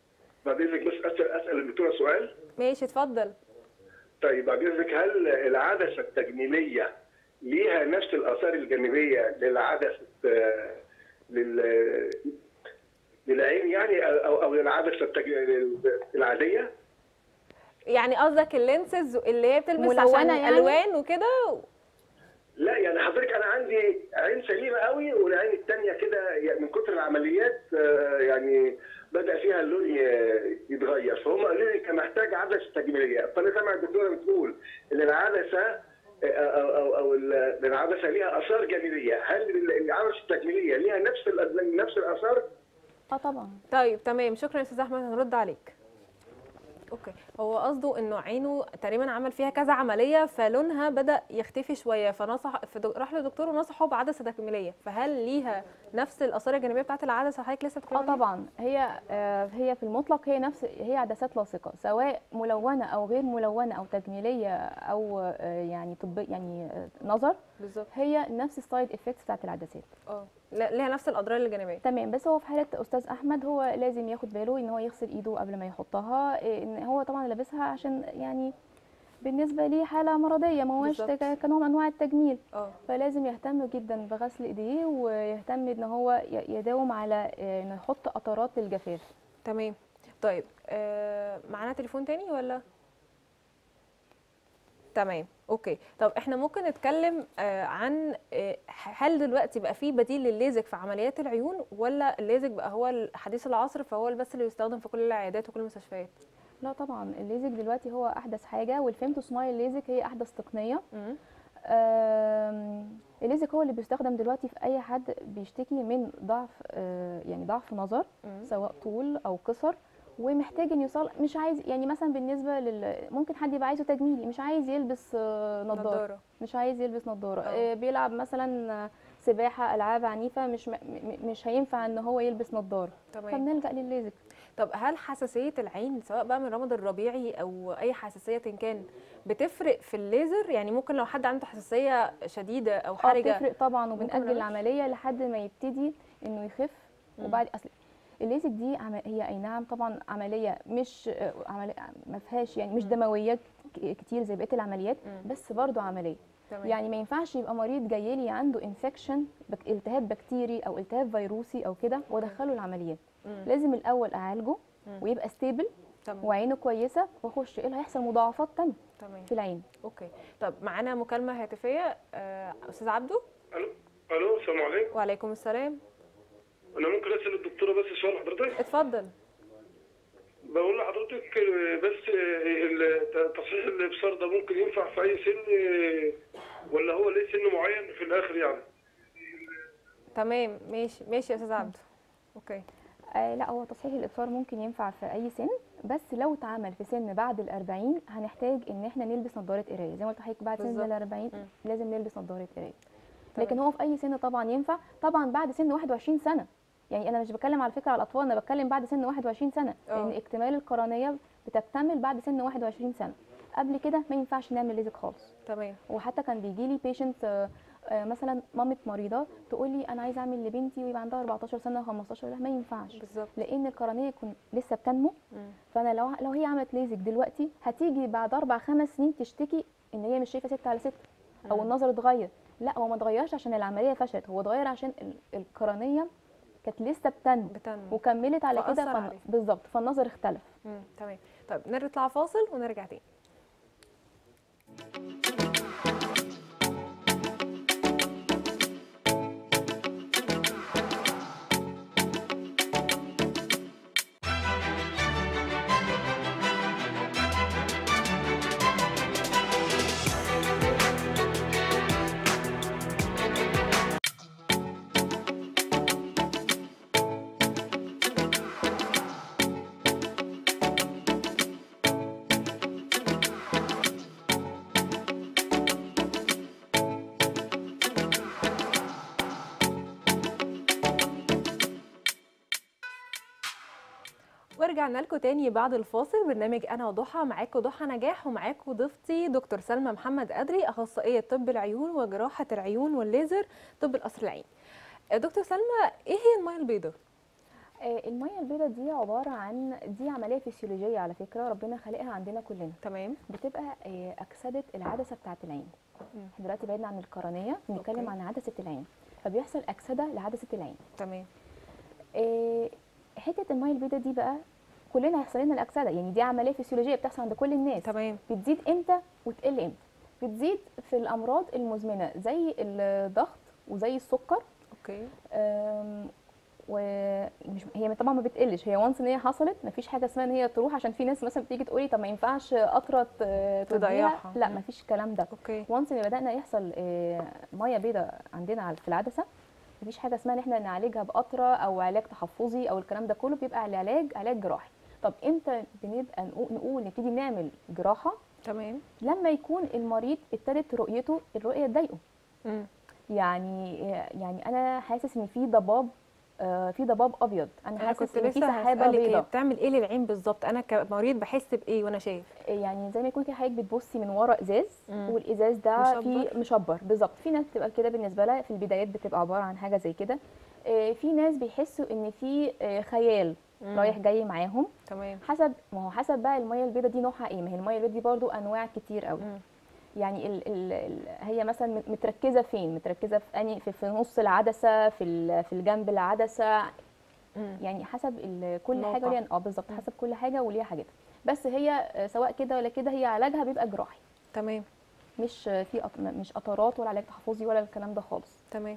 بعد اذنك بس اسال اسال الدكتوره سؤال. ماشي اتفضل. طيب بعد اذنك، هل العدسه التجميليه ليها نفس الاثار الجانبيه للعدسه آه، لل للعين يعني، او او للعدسه التج- العاديه؟ يعني قصدك اللينسز اللي هي بتلبس عشان ملونة يعني؟ الالوان وكده؟ لا يعني حضرتك، انا عندي عين سليمه قوي، والعين الثانيه كده يعني من كتر العمليات آه، يعني بدا فيها اللون ي- يتغير، فهم قالوا لي كان محتاج عدسه تجميليه. فانا سامع الدكتوره بتقول ان العدسه آه، او او او ال- العدسه ليها اثار جانبيه، هل العدسه التجميليه ليها نفس ال- نفس الاثار؟ اه طبعا. طيب تمام، شكرا يا استاذ احمد، هنرد عليك. اوكي، هو قصده انه عينه تقريبا عمل فيها كذا عمليه فلونها بدا يختفي شويه، فنصح فدو- راح لدكتور ونصحه بعدسه تكميليه. فهل ليها نفس الاثار الجانبيه بتاعت العدسه اللي حضرتك لسه بتتكلم اه عليها؟ طبعا، هي آه، هي في المطلق هي نفس هي عدسات لاصقه، سواء ملونه او غير ملونه او تجميليه او آه، يعني طب يعني آه، نظر. بالظبط. هي نفس السايد افكتس بتاعت العدسات. اه لا- ليها نفس الاضرار الجانبيه. تمام، بس هو في حاله استاذ احمد هو لازم ياخد باله ان هو يغسل ايده قبل ما يحطها، إيه، ان هو طبعا لابسها عشان يعني بالنسبه ليه حاله مرضيه، ما هوش بالظبط. تك- كنوع من انواع التجميل. اه فلازم يهتم جدا بغسل ايديه، ويهتم ان هو ي- يداوم على آه، انه يحط قطرات للجفاف. تمام. طيب آه معانا تليفون تاني ولا؟ تمام اوكي. طب احنا ممكن نتكلم آه عن آه هل دلوقتي بقى في بديل للليزك في عمليات العيون، ولا الليزك بقى هو حديث العصر فهو بس اللي بيستخدم في كل العيادات وكل المستشفيات؟ لا طبعا، الليزك دلوقتي هو احدث حاجه، والفيمتو سمايل ليزك هي احدث تقنيه. امم آم، الليزك هو اللي بيستخدم دلوقتي في اي حد بيشتكي من ضعف، آه، يعني ضعف نظر، مم. سواء طول او قصر، ومحتاج ان يصل، مش عايز يعني مثلا بالنسبه لل ممكن حد يبقى عايزه تجميلي، مش عايز يلبس آه، نظاره، نضاره. مش عايز يلبس نظاره، اه. آه، بيلعب مثلا آه، سباحه، العاب عنيفه، مش م- م- مش هينفع ان هو يلبس نظاره، تمام. فبنلجأ للليزك. طب هل حساسيه العين سواء بقى من الرمد الربيعي او اي حساسيه كان بتفرق في الليزر؟ يعني ممكن لو حد عنده حساسيه شديده او اه حرجه بتفرق طبعا، ممكن وبنأجل منعملش؟ العمليه لحد ما يبتدي انه يخف. مم. وبعد اصل الليزك دي عم- هي اي نعم طبعا عمليه مش آه، عمليه ما فيهاش يعني مش مم. دمويات ك- كتير زي بقيه العمليات، مم. بس برضو عمليه. تمام. يعني ما ينفعش يبقى مريض جاي لي عنده انفكشن، التهاب بكتيري او التهاب فيروسي او كده وادخله العمليات. مم. لازم الاول اعالجه مم. ويبقى ستيبل تمام. وعينه كويسه، واخش ايه اللي هيحصل مضاعفات تانية تمام في العين. اوكي. طب معانا مكالمه هاتفيه. آه، استاذ عبده. الو الو، السلام عليكم. وعليكم السلام. انا ممكن اسال الدكتوره بس سؤال حضرتك؟ اتفضل. بقول لحضرتك بس ال- تصحيح الابصار ده ممكن ينفع في اي سن، ولا هو ليه سن معين في الاخر يعني؟ تمام ماشي ماشي يا استاذ عبده. اوكي. آه لا، هو تصحيح الابصار ممكن ينفع في اي سن، بس لو اتعمل في سن بعد الأربعين هنحتاج ان احنا نلبس نظاره قرايه، زي ما قلت لحضرتك بعد سن بالظبط. الأربعين مم. لازم نلبس نظاره قرايه. تمام. لكن هو في اي سن طبعا ينفع، طبعا بعد سن واحد وعشرين سنه. يعني انا مش بتكلم على فكره على الاطفال، انا بتكلم بعد سن واحد وعشرين سنه، اه. لان اكتمال القرنيه بتكتمل بعد سن واحد وعشرين سنه. قبل كده ما ينفعش نعمل ليزك خالص. تمام. وحتى كان بيجي لي بيشنت مثلا مامة مريضه تقول لي انا عايزه اعمل لبنتي ويبقى عندها أربعتاشر سنه خمستاشر، لا ما ينفعش، بالظبط. لان القرنيه يكون لسه بتنمو. مم. فانا لو لو هي عملت ليزك دلوقتي هتيجي بعد اربع خمس سنين تشتكي ان هي مش شايفه ستة على ستة، او مم. النظر اتغير. لا، هو ما اتغيرش عشان العمليه فشلت، هو اتغير عشان ال- القرنيه كانت لسه بتنمو بتنمو. وكملت على كده، فأثر فن... عليه. بالظبط، فالنظر اختلف. مم. تمام. طيب نطلع فاصل ونرجع تاني. ورجعنا لكم تاني بعد الفاصل. برنامج انا وضحى، معاكم ضحى نجاح، ومعاكم ضيفتي دكتور سلمى محمد قدري، اخصائيه طب العيون وجراحه العيون والليزر طب القصر العيني. دكتور سلمى، ايه هي الميه البيضاء؟ آه، الميه البيضاء دي عباره عن دي عمليه فسيولوجيه على فكره، ربنا خلقها عندنا كلنا. تمام. بتبقى آه، اكسده العدسه بتاعه العين. مم. احنا دلوقتي بعدنا عن القرنيه، بنتكلم أوكي. عن عدسه العين، فبيحصل اكسده لعدسه العين. تمام. آه، حته الميه البيضاء دي بقى كلنا هيحصل لنا الاكسده، يعني دي عمليه فسيولوجيه بتحصل عند كل الناس. تمام. بتزيد امتى وتقل امتى؟ بتزيد في الامراض المزمنه زي الضغط وزي السكر. اوكي. أم، ومش هي طبعا ما بتقلش، هي وانس ان هي حصلت مفيش حاجه اسمها ان هي تروح، عشان في ناس مثلا بتيجي تقولي طب ما ينفعش قطره ت- توديها. تضيعها. لا مم. مفيش الكلام ده. اوكي. وانس ان بدانا يحصل آه، ميه بيضاء عندنا على- في العدسه، مفيش حاجه اسمها ان احنا نعالجها بقطره او علاج تحفظي او الكلام ده كله، بيبقى العلاج علاج جراحي. طب امتى بنبقى نقول, نقول نبتدي نعمل جراحه؟ تمام. لما يكون المريض ابتدت رؤيته الرؤيه تضايقه. مم. يعني يعني انا حاسس ان في ضباب، آه، في ضباب ابيض، انا انا حاسس كنت ان في لسه سحابه هسألك هي بيضاء. بتعمل ايه للعين بالظبط؟ انا كمريض بحس بايه وانا شايف؟ يعني زي ما يكون كده حضرتك بتبصي من ورا ازاز، مم. والازاز ده فيه مشبر. مشبر بالظبط. في ناس بتبقى كده بالنسبه لها في البدايات بتبقى عباره عن حاجه زي كده. آه، في ناس بيحسوا ان في آه، خيال مم. رايح جاي معاهم. تمام. حسب ما هو حسب بقى الميه البيضاء دي نوعها ايه، ما هي الميه البيضاء دي برضو انواع كتير قوي. مم. يعني ال ال ال هي مثلا متركزه فين؟ متركزه في اني في, في نص العدسه، في ال- في الجنب العدسه. مم. يعني حسب ال- كل موقع. حاجه وليها اه بالظبط، مم. حسب كل حاجه وليها حاجتها. بس هي آه، سواء كده ولا كده هي علاجها بيبقى جراحي، تمام. مش آه، في قط- مش قطرات ولا علاج تحفظي ولا الكلام ده خالص. تمام.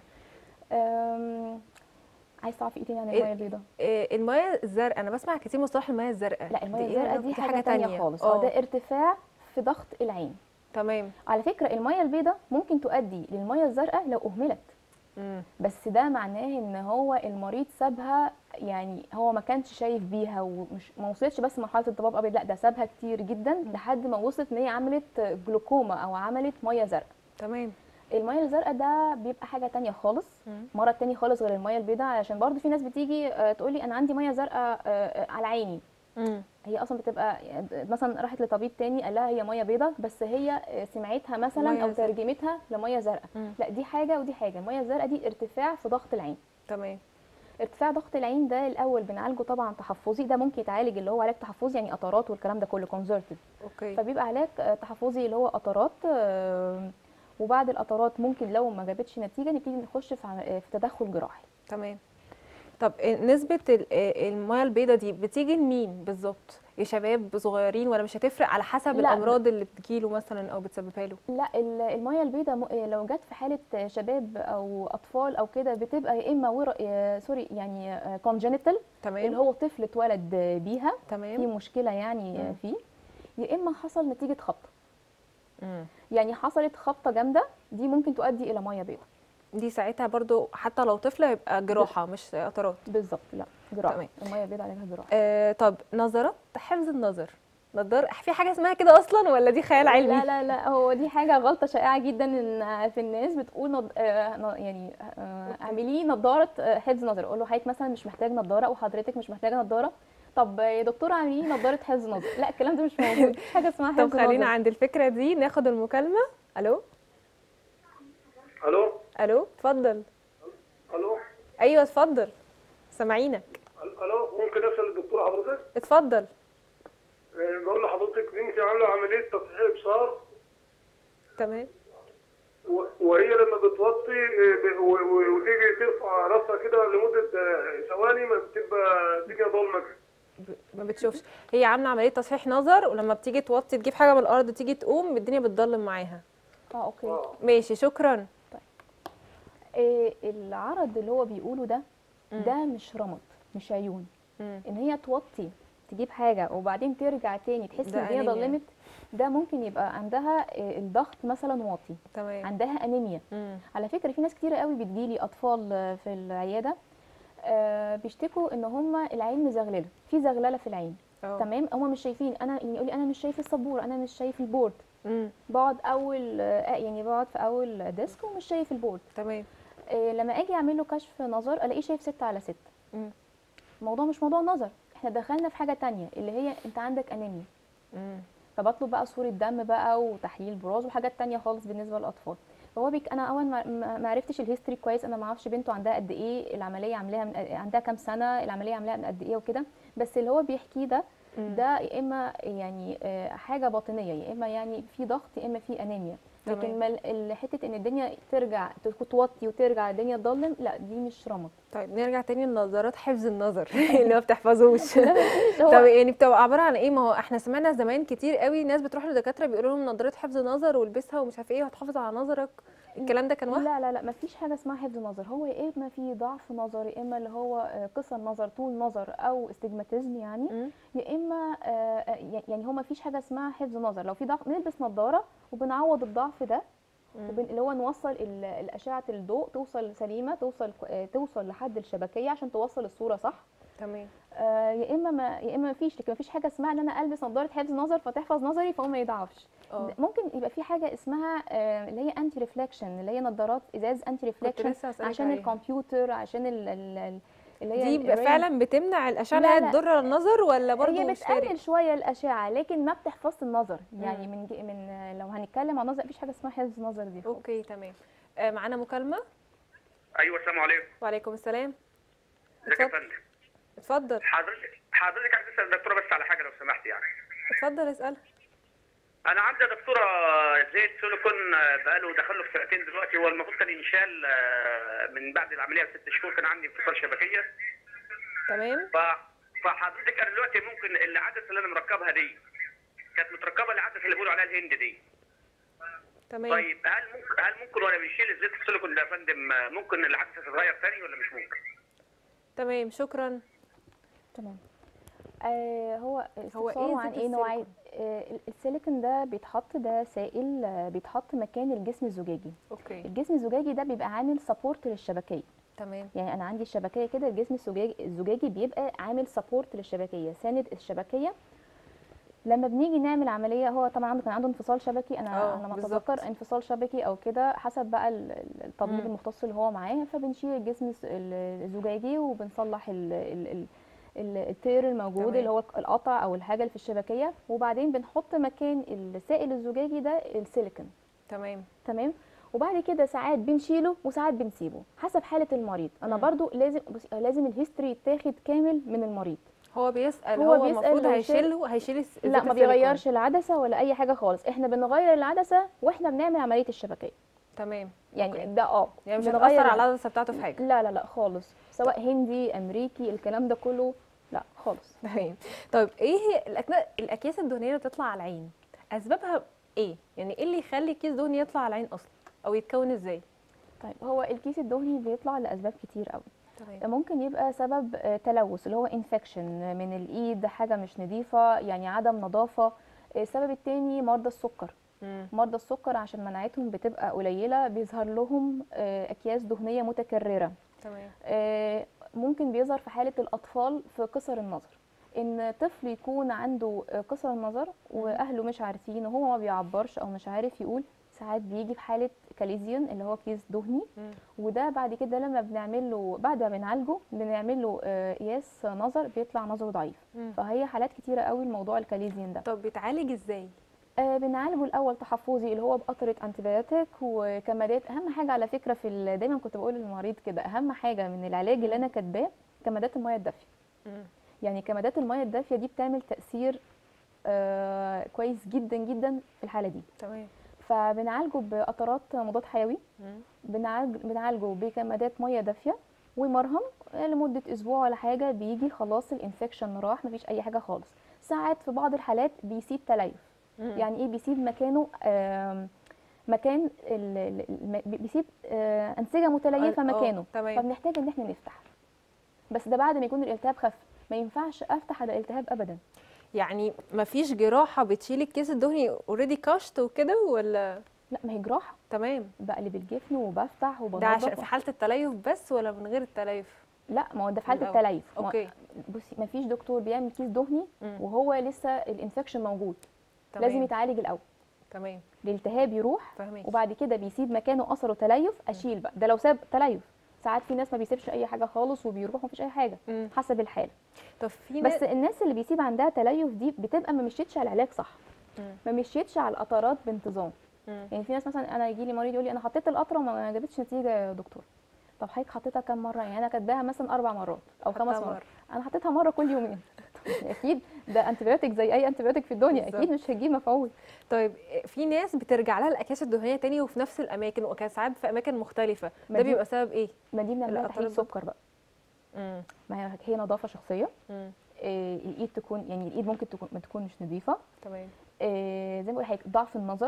أم، عايز تعرفي ايه تاني عن إيه- الميه البيضاء؟ إيه المياه الزرقاء؟ انا بسمع كتير مصطلح المياه الزرقاء. لا الميه دي إيه الزرقاء العلاقة؟ دي حاجه تانية خالص، اه اه. ده ارتفاع في ضغط العين. تمام. على فكره الميه البيضاء ممكن تؤدي للميه الزرقاء لو اهملت، مم. بس ده معناه ان هو المريض سابها، يعني هو ما كانش شايف بيها ومش ما وصلتش بس مرحله الضباب ابيض، لا ده سابها كتير جدا لحد ما وصلت ان هي عملت جلوكوما او عملت ميه زرقاء. تمام. الميه الزرقاء ده بيبقى حاجه تانية خالص، مم. مرض تاني خالص غير الميه البيضاء. علشان برضو في ناس بتيجي آه، تقولي انا عندي ميه زرقاء آه، آه، على عيني. مم. هي اصلا بتبقى مثلا راحت لطبيب تاني قال لها هي ميه بيضاء، بس هي سمعتها مثلا مية او زرقاء. ترجمتها لميه زرقاء. مم. لا دي حاجه ودي حاجه. الميه الزرقاء دي ارتفاع في ضغط العين. تمام. ارتفاع ضغط العين ده الاول بنعالجه طبعا تحفظي، ده ممكن يتعالج اللي هو علاج تحفظي يعني قطرات والكلام ده كله كونزرتيف. اوكي. فبيبقى علاج آه، تحفظي اللي هو قطرات، آه، وبعد القطرات ممكن لو ما جابتش نتيجه نبتدي نخش في عم- آه، في تدخل جراحي. تمام. طب إيه نسبة ال- إيه المياه البيضاء دي بتيجي لمين بالظبط؟ يا شباب صغيرين ولا مش هتفرق على حسب لا، الامراض اللي بتجيله مثلا او بتسببها له؟ لا ال- الميه البيضاء م- آه، لو جت في حاله شباب او اطفال او كده بتبقى يا اما ور... آه، سوري يعني كونجنتال، تمام. اللي هو طفل اتولد بيها في تمام. مشكله يعني مم. فيه، يا اما حصل نتيجه خبطه. مم. يعني حصلت خبطه جامده دي ممكن تؤدي الى ميه بيضاء. دي ساعتها برضو حتى لو طفلة يبقى جراحة مش قطرات. بالظبط، لا جراحه. تمام. الميه البيضاء عليها جراحه. آه طب نظرات حفظ النظر، نظر في حاجة اسمها كده اصلا ولا دي خيال علمي؟ لا لا لا هو دي حاجه غلطه شائعه جدا ان في الناس بتقول نض... آه، ن- يعني آه، اعملي نظاره آه، حفظ نظر. اقول له حضرتك مثلا مش محتاج نظاره او حضرتك مش محتاجه نظاره، طب يا دكتوره اعملي نظاره حفظ نظر. لا الكلام ده مش موجود، مفيش حاجه اسمها حفظ طب نظر. خلينا عند الفكرة دي ناخد المكالمة. الو. الو الو اتفضل. الو ايوه اتفضل سامعينك. الو ممكن اسال الدكتور حضرتك؟ اتفضل. آه، بقول لحضرتك بنتي عامله عمليه تصحيح ابصار، تمام. و- وهي لما بتوطي آه، ب- و- و- وتيجي ترفع راسها كده لمده آه، ثواني ما بتبقى الدنيا ضلمه كده. ب- ما بتشوفش. هي عامله عمليه تصحيح نظر ولما بتيجي توطي تجيب حاجه من الارض تيجي تقوم الدنيا بتضلم معاها. اه اوكي. اه ماشي شكرا. إيه العرض اللي هو بيقوله ده، مم. ده مش رمد، مش عيون. مم. ان هي توطي تجيب حاجه وبعدين ترجع تاني تحس ده ان هي أنيميا. ضلمت، ده ممكن يبقى عندها إيه، الضغط مثلا واطي، تمام. عندها انيميا. مم. على فكره في ناس كتير قوي بتجيلي اطفال آه، في العياده آه، بيشتكوا ان هم العين مزغلله، في زغلله في العين. اه. تمام، هم مش شايفين. انا يعني يقول لي انا مش شايف السبوره، انا مش شايف البورد. مم. بقعد اول آه، يعني بقعد في اول ديسك ومش شايف البورد. تمام. آه، لما اجي اعمل له كشف نظر الاقيه شايف ستة على ستة. مم. الموضوع مش موضوع نظر، احنا دخلنا في حاجه تانية اللي هي انت عندك انيميا. مم. فبطلب بقى صوره دم بقى وتحليل براز وحاجات تانية خالص بالنسبه للاطفال. هو بيك انا اول ما ما ما عرفتش الهيستوري كويس، انا ما اعرفش بنته عندها قد ايه، العمليه عاملاها من عندها كام سنه، العمليه عاملاها من قد ايه وكده. بس اللي هو بيحكيه ده مم. ده يا اما يعني آه، حاجه باطنيه، يا اما يعني في ضغط، يا اما في انيميا. تمام. لكن ما ال- ال- حته ان الدنيا ترجع توطي وترجع الدنيا تضلم، لا دي مش رمض. طيب نرجع تاني لنظارات حفظ النظر اللي ما بتحفظوش. لا مفيش. طب هو يعني بتبقى عباره عن ايه؟ ما هو احنا سمعنا زمان كتير قوي ناس بتروح لدكاتره بيقولوا لهم نظارات حفظ نظر والبسها ومش عارف ايه وهتحافظ على نظرك، الكلام ده كان وهم؟ لا لا لا مفيش حاجه اسمها حفظ نظر. هو يا اما في ضعف نظر، يا اما اللي هو آه، قصر نظر، طول نظر، او استجماتيزم يعني، مم. يا اما آه، آه، يعني هو مفيش حاجه اسمها حفظ نظر. لو في ضعف بنلبس نظاره وبنعوض الضعف ده، مم. وبن... اللي هو نوصل ال- الاشعه الضوء توصل سليمه، توصل كو- آه، توصل لحد الشبكيه عشان توصل الصوره صح. تمام. آه، يا اما ما يا اما مفيش، لكن مفيش حاجه اسمها ان انا البس نظاره حفظ نظر فتحفظ نظري فهو ما يضعفش. اه ممكن يبقى في حاجه اسمها آه، اللي هي انتي ريفلكشن، اللي هي نظارات ازاز انتي كنت ريفلكشن لسه هسألك عشان عليها. الكمبيوتر، عشان ال ال ال- اللي هي دي ب- الري- فعلا بتمنع الاشعه لا، اللي هي لا. تضر النظر ولا برضو هي مش فارق؟ بتقلل شويه الاشعه لكن ما بتحفظش النظر. يعني مم. من ج- من آه، لو هنتكلم عن نظر مفيش حاجه اسمها حفظ نظر دي خالص. اوكي تمام. آه معانا مكالمه. ايوه السلام عليكم. وعليكم السلام. ازيك يا اتفضل فندم؟ اتفضل حضرتك حضرتك عايز اسال الدكتوره بس على حاجه لو سمحت يعني. اتفضل اسال. انا عندي يا دكتوره زيت سيليكون بقاله دخل له في سنتين دلوقتي، هو المفروض كان ينشال آه، من بعد العمليه بست شهور، كان عندي انفصال شبكيه. تمام. ف فحضرتك انا دلوقتي ممكن العدسه اللي انا مركبها دي كانت متركبه العدسه اللي بيقولوا عليها الهند دي. تمام. طيب هل ممكن هل ممكن وانا بنشيل الزيت السيليكون ده يا فندم آه، ممكن العدسه تتغير تاني ولا مش ممكن؟ تمام شكرا. تمام. آه هو هو استفساره إيه عن زيت ايه نوعيه السيليكون؟ آه ال- السيليكون ده بيتحط، ده سائل آه، بيتحط مكان الجسم الزجاجي. اوكي الجسم الزجاجي ده بيبقى عامل سبورت للشبكيه. تمام. يعني انا عندي الشبكيه كده، الجسم الزجاجي الزجاجي بيبقى عامل سبورت للشبكيه، ساند الشبكيه. لما بنيجي نعمل عمليه، هو طبعا عنده كان عنده انفصال شبكي، انا اه انا ما بالظبط. اتذكر انفصال شبكي او كده حسب بقى ال- ال- الطبيب مم. المختص اللي هو معاه، فبنشيل الجسم الس- ال- الزجاجي وبنصلح ال ال ال ال- التير الموجود تمام. اللي هو القطع او الحاجه اللي في الشبكيه، وبعدين بنحط مكان السائل الزجاجي ده السيليكون. تمام. تمام. وبعد كده ساعات بنشيله وساعات بنسيبه حسب حاله المريض. انا مم. برضو لازم بص- لازم الهيستوري يتاخد كامل من المريض. هو بيسأل هو هو, بيسأل المفروض هيشيل- هيشيله هيشيل الس- لا زيت ما السيليكون. بيغيرش العدسه ولا اي حاجه خالص، احنا بنغير العدسه واحنا بنعمل عمليه الشبكيه. تمام. يعني أوكي. ده اه يعني مش بنغير هتأثر ال- على العدسة بتاعته في حاجة. لا لا لا خالص، سواء هندي امريكي الكلام ده كله لا خالص. تمام. طيب ايه هي الأكنا- الاكياس الدهنيه اللي بتطلع على العين؟ اسبابها ايه؟ يعني ايه اللي يخلي كيس دهني يطلع على العين اصلا او يتكون ازاي؟ طيب هو الكيس الدهني بيطلع لاسباب كتير قوي. تمام. ممكن يبقى سبب آه، تلوث اللي هو انفكشن من الايد، حاجه مش نظيفه يعني عدم نظافه. آه، السبب التاني مرضى السكر. مم. مرضى السكر عشان مناعتهم بتبقى قليله بيظهر لهم آه، اكياس دهنيه متكرره. تمام. آه، ممكن بيظهر في حالة الأطفال في قصر النظر، إن طفل يكون عنده آه، قصر النظر وأهله مش عارفين وهو ما بيعبرش أو مش عارف يقول، ساعات بيجي في حالة كاليزيون اللي هو كيس دهني. مم. وده بعد كده لما بنعمل له بعد ما بنعالجه بنعمل له آه، قياس نظر بيطلع نظره ضعيف. مم. فهي حالات كتيرة قوي الموضوع الكاليزيون ده. طب بيتعالج ازاي؟ آه بنعالجه الاول تحفظي اللي هو بقطره انتيبيوتيك وكمادات. اهم حاجه على فكره في ال- دايما كنت بقول للمريض كده، اهم حاجه من العلاج اللي انا كاتباه كمادات الميه الدافيه. مم. يعني كمادات الميه الدافيه دي بتعمل تاثير آه كويس جدا جدا في الحاله دي. تمام. فبنعالجه بقطرات مضاد حيوي، مم. بنعالج بنعالجه بكمادات ميه دافيه ومرهم لمده اسبوع ولا حاجه، بيجي خلاص الانفكشن راح مفيش اي حاجه خالص. ساعات في بعض الحالات بيسيب تليف. مم. يعني ايه بيسيب مكانه؟ آم، مكان ال- ال- الم- بيسيب آه، انسجه متليفه آه، مكانه، تمام. فبنحتاج ان احنا نفتح. بس ده بعد ما يكون الالتهاب خف، ما ينفعش افتح على الالتهاب ابدا. يعني مفيش جراحه بتشيل الكيس الدهني اوريدي كاشت وكده ولا؟ لا ما هي جراحه، تمام. بقلب الجفن وبفتح ده عشان وبنظف. في حاله التليف بس ولا من غير التليف؟ لا ما هو ده في حاله الأول. التليف. ما- اوكي. بصي ما فيش دكتور بيعمل كيس دهني مم. وهو لسه الانفكشن موجود. تمام. لازم يتعالج الاول، تمام. الالتهاب يروح فاهمك. وبعد كده بيسيب مكانه اثره تليف اشيل بقى. ده لو ساب تليف. ساعات في ناس ما بيسيبش اي حاجه خالص وبيروح مفيش اي حاجه، مم. حسب الحاله. طب في بس ناس. الناس اللي بيسيب عندها تليف دي بتبقى ما مشيتش على العلاج صح، مم. ما مشيتش على القطرات بانتظام. مم. يعني في ناس مثلا انا يجي لي مريض يقول لي انا حطيت القطره وما جابتش نتيجه يا دكتور. طب حضرتك حطيتها كام مره؟ يعني انا كاتباها مثلا اربع مرات او حطها خمس مرات، مرة. انا حطيتها مره كل يومين. اكيد ده انتبيوتيك زي اي انتبيوتيك في الدنيا، بالظبط. اكيد مش هتجيب مفعول. طيب في ناس بترجع لها الاكياس الدهنيه تاني وفي نفس الاماكن وكان ساعات في اماكن مختلفه، ما ده دي- بيبقى سبب ايه؟ ما دي بنعملها القطرات تحليل ده؟ سكر بقى. امم ما هي هي نظافه شخصيه. امم إيه، الايد تكون يعني الايد ممكن تكون ما تكون مش نظيفه. تمام. إيه، زي ما بقول لحضرتك ضعف النظر،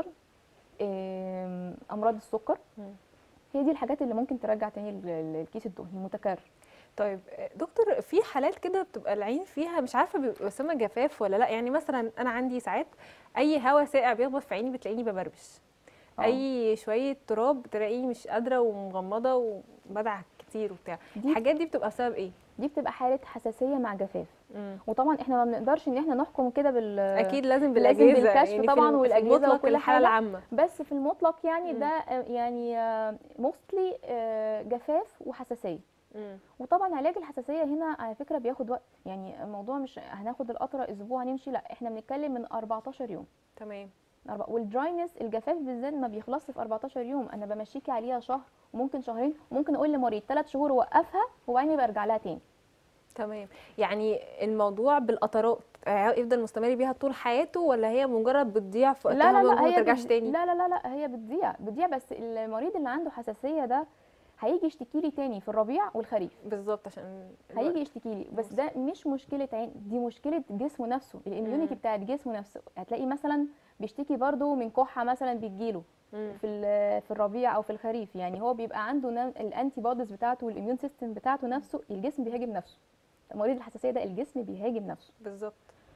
إيه، امراض السكر. مم. هي دي الحاجات اللي ممكن ترجع تاني ال- ال- الكيس الدهني متكرر. طيب دكتور، في حالات كده بتبقى العين فيها مش عارفه بيبقى اسمها جفاف ولا لا، يعني مثلا انا عندي ساعات اي هواء ساقع بيخبط في عيني بتلاقيني ببربش، آه. اي شويه تراب تلاقيني مش قادره ومغمضه وبدعك كتير وبتاع، دي الحاجات دي بتبقى سبب ايه؟ دي بتبقى حاله حساسيه مع جفاف. مم. وطبعا احنا ما بنقدرش ان احنا نحكم كده بال اكيد لازم لازم بالاجهزه، بالكشف يعني في طبعا الم- في والاجهزه المطلق وكل الحاله حاجه. العامه. بس في المطلق يعني مم. ده آه، يعني موستلي جفاف وحساسيه. مم. وطبعا علاج الحساسيه هنا على فكره بياخد وقت، يعني الموضوع مش هناخد القطره اسبوع نمشي، لا احنا بنتكلم من اربعتاشر يوم. تمام. أربع- والدراينس الجفاف بالذات ما بيخلصش في اربعتاشر يوم، انا بمشيكي عليها شهر وممكن شهرين، وممكن اقول لمريض ثلاث شهور وقفها وبعدين برجع لها تاني. تمام، يعني الموضوع بالقطرات آه، يفضل مستمر بيها طول حياته ولا هي مجرد بتضيع في لا وقتها لا لا وما هي ترجعش بت... تاني؟ لا لا لا لا هي بتضيع بتضيع بس المريض اللي عنده حساسيه ده هيجي يشتكي لي تاني في الربيع والخريف. بالظبط عشان هيجي الوقت. يشتكي لي، بس ده مش مشكله عين، دي مشكله جسمه نفسه، الاميونيتي مم. بتاعت جسمه نفسه. هتلاقي مثلا بيشتكي برضو من كحه مثلا بتجيله مم. في ال- في الربيع او في الخريف، يعني هو بيبقى عنده نا- الانتي بوديز بتاعته والاميون سيستم بتاعته نفسه، الجسم بيهاجم نفسه. مريض الحساسيه ده الجسم بيهاجم نفسه، بالظبط.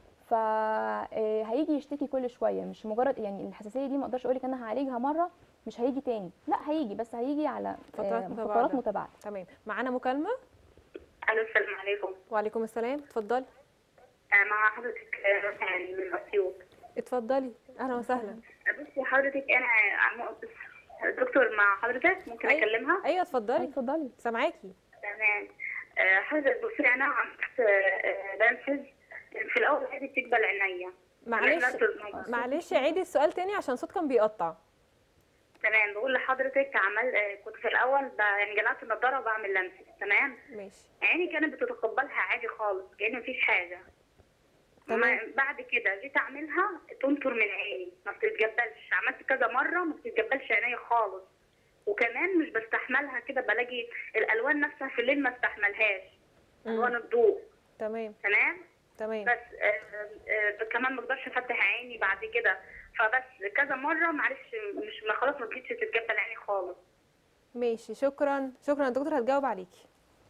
فهيجي يشتكي كل شويه. مش مجرد يعني الحساسيه دي ما اقدرش اقول لك انا هعالجها مره مش هيجي تاني، لا هيجي بس هيجي على فترات آه، متباعدة. فترات متباعده. تمام، معانا مكالمه. الو السلام عليكم. وعليكم السلام، اتفضلي. آه، مع حضرتك آه، رسائل من اسيوط. اتفضلي، اهلا وسهلا. بصي حضرتك انا عم- الدكتور مع حضرتك ممكن أي- اكلمها؟ ايوه اتفضلي، اتفضلي. سامعاكي. تمام. آه، حضرتك بصي انا عملت آه، لانسز في الاول عادي بتقبل عينيا. معلش معلش عيدي السؤال تاني عشان صوت كان بيقطع. تمام، بقول لحضرتك عمل آه، كنت في الاول ب- يعني جلعت النضاره وبعمل لانسز. تمام. ماشي. عيني كانت بتتقبلها عادي خالص كأن مفيش حاجه. تمام. ما- بعد كده جيت اعملها تنطر من عيني، ما بتتجبلش. عملت كذا مره ما بتتجبلش عيني خالص، وكمان مش بستحملها كده، بلاقي الالوان نفسها في الليل ما استحملهاش، الوان الضوء. تمام تمام. تمام. بس آه آه كمان ما اقدرش افتح عيني بعد كده، فبس كذا مره معلش مش ما خلاص ما بقتش تتجبل عيني خالص. ماشي، شكرا شكرا. الدكتور هتجاوب عليكي.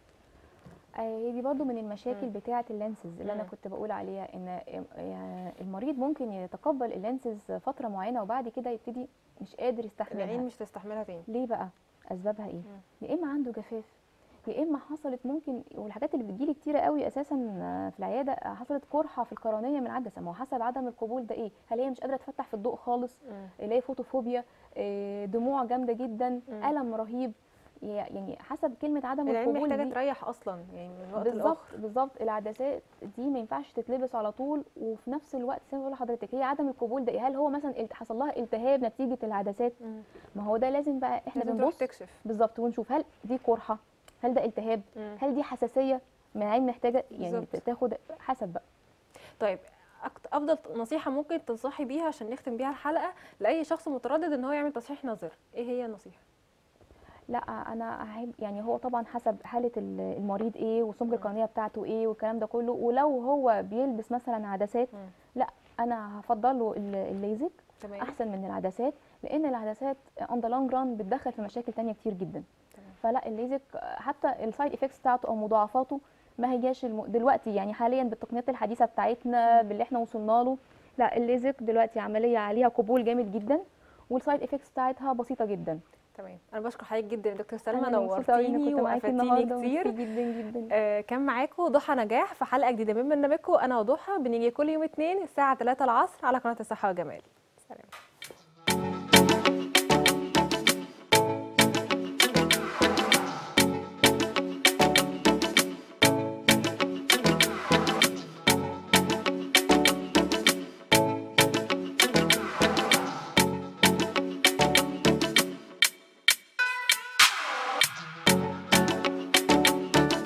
آه، هي دي برضو من المشاكل مم. بتاعه اللانسز اللي انا مم. كنت بقول عليها، ان آه، المريض ممكن يتقبل اللانسز فتره معينه وبعد كده يبتدي مش قادر يستحملها. العين مش تستحملها تاني. ليه بقى؟ اسبابها ايه؟ يا اما عنده جفاف، يا اما حصلت ممكن، والحاجات اللي بتجيلي كتيره قوي اساسا في العياده، حصلت قرحه في القرنيه من العدسه. ما هو حسب عدم القبول ده ايه، هل هي مش قادره تفتح في الضوء خالص، مم. اللي هي فوتوفوبيا، آه، دموع جامده جدا، مم. الم رهيب، يعني حسب كلمه عدم العين القبول محتاجه دي. تريح اصلا يعني من وقت بالظبط لاخر. بالظبط العدسات دي ما ينفعش تتلبس على طول، وفي نفس الوقت زي ما بقول لحضرتك هي عدم القبول ده إيه؟ هل هو مثلا الت- حصل لها التهاب نتيجه العدسات؟ مم. ما هو ده لازم بقى احنا لازم تروح بنبص تكشف. بالظبط ونشوف هل دي قرحه، هل ده التهاب، مم. هل دي حساسيه من العين محتاجه يعني بالظبط. تاخد حسب بقى. طيب أكت- افضل نصيحه ممكن تنصحي بيها عشان نختم بيها الحلقه لاي شخص متردد ان هو يعمل تصحيح نظر، ايه هي النصيحه؟ لا انا احب يعني هو طبعا حسب حاله ال- المريض ايه وسمك القرنيه بتاعته ايه والكلام ده كله، ولو هو بيلبس مثلا عدسات مم. لا انا هفضل له ال- الليزك تمام. احسن من العدسات، لان العدسات اون ذا لونج ران بتدخل في مشاكل تانية كتير جدا. تمام. فلا الليزك حتى السايد افكتس بتاعته او مضاعفاته ما هيجاش الم... دلوقتي يعني حاليا بالتقنيات الحديثه بتاعتنا باللي احنا وصلنا له، لا الليزك دلوقتي عمليه عليها قبول جامد جدا والسايد افكتس بتاعتها بسيطه جدا. تمام، انا بشكر حضرتك جدا يا دكتور سلمى، أنا مبسوطة أوي إني نورتيني كنت معاكي وافدتيني النهارده، كتير. ميرسي جدا جدا. آه كان معاكم ضحى نجاح في حلقه جديده من برنامجكم انا وضحى، بنيجي كل يوم اثنين الساعه ثلاثة العصر على قناه الصحه والجمال.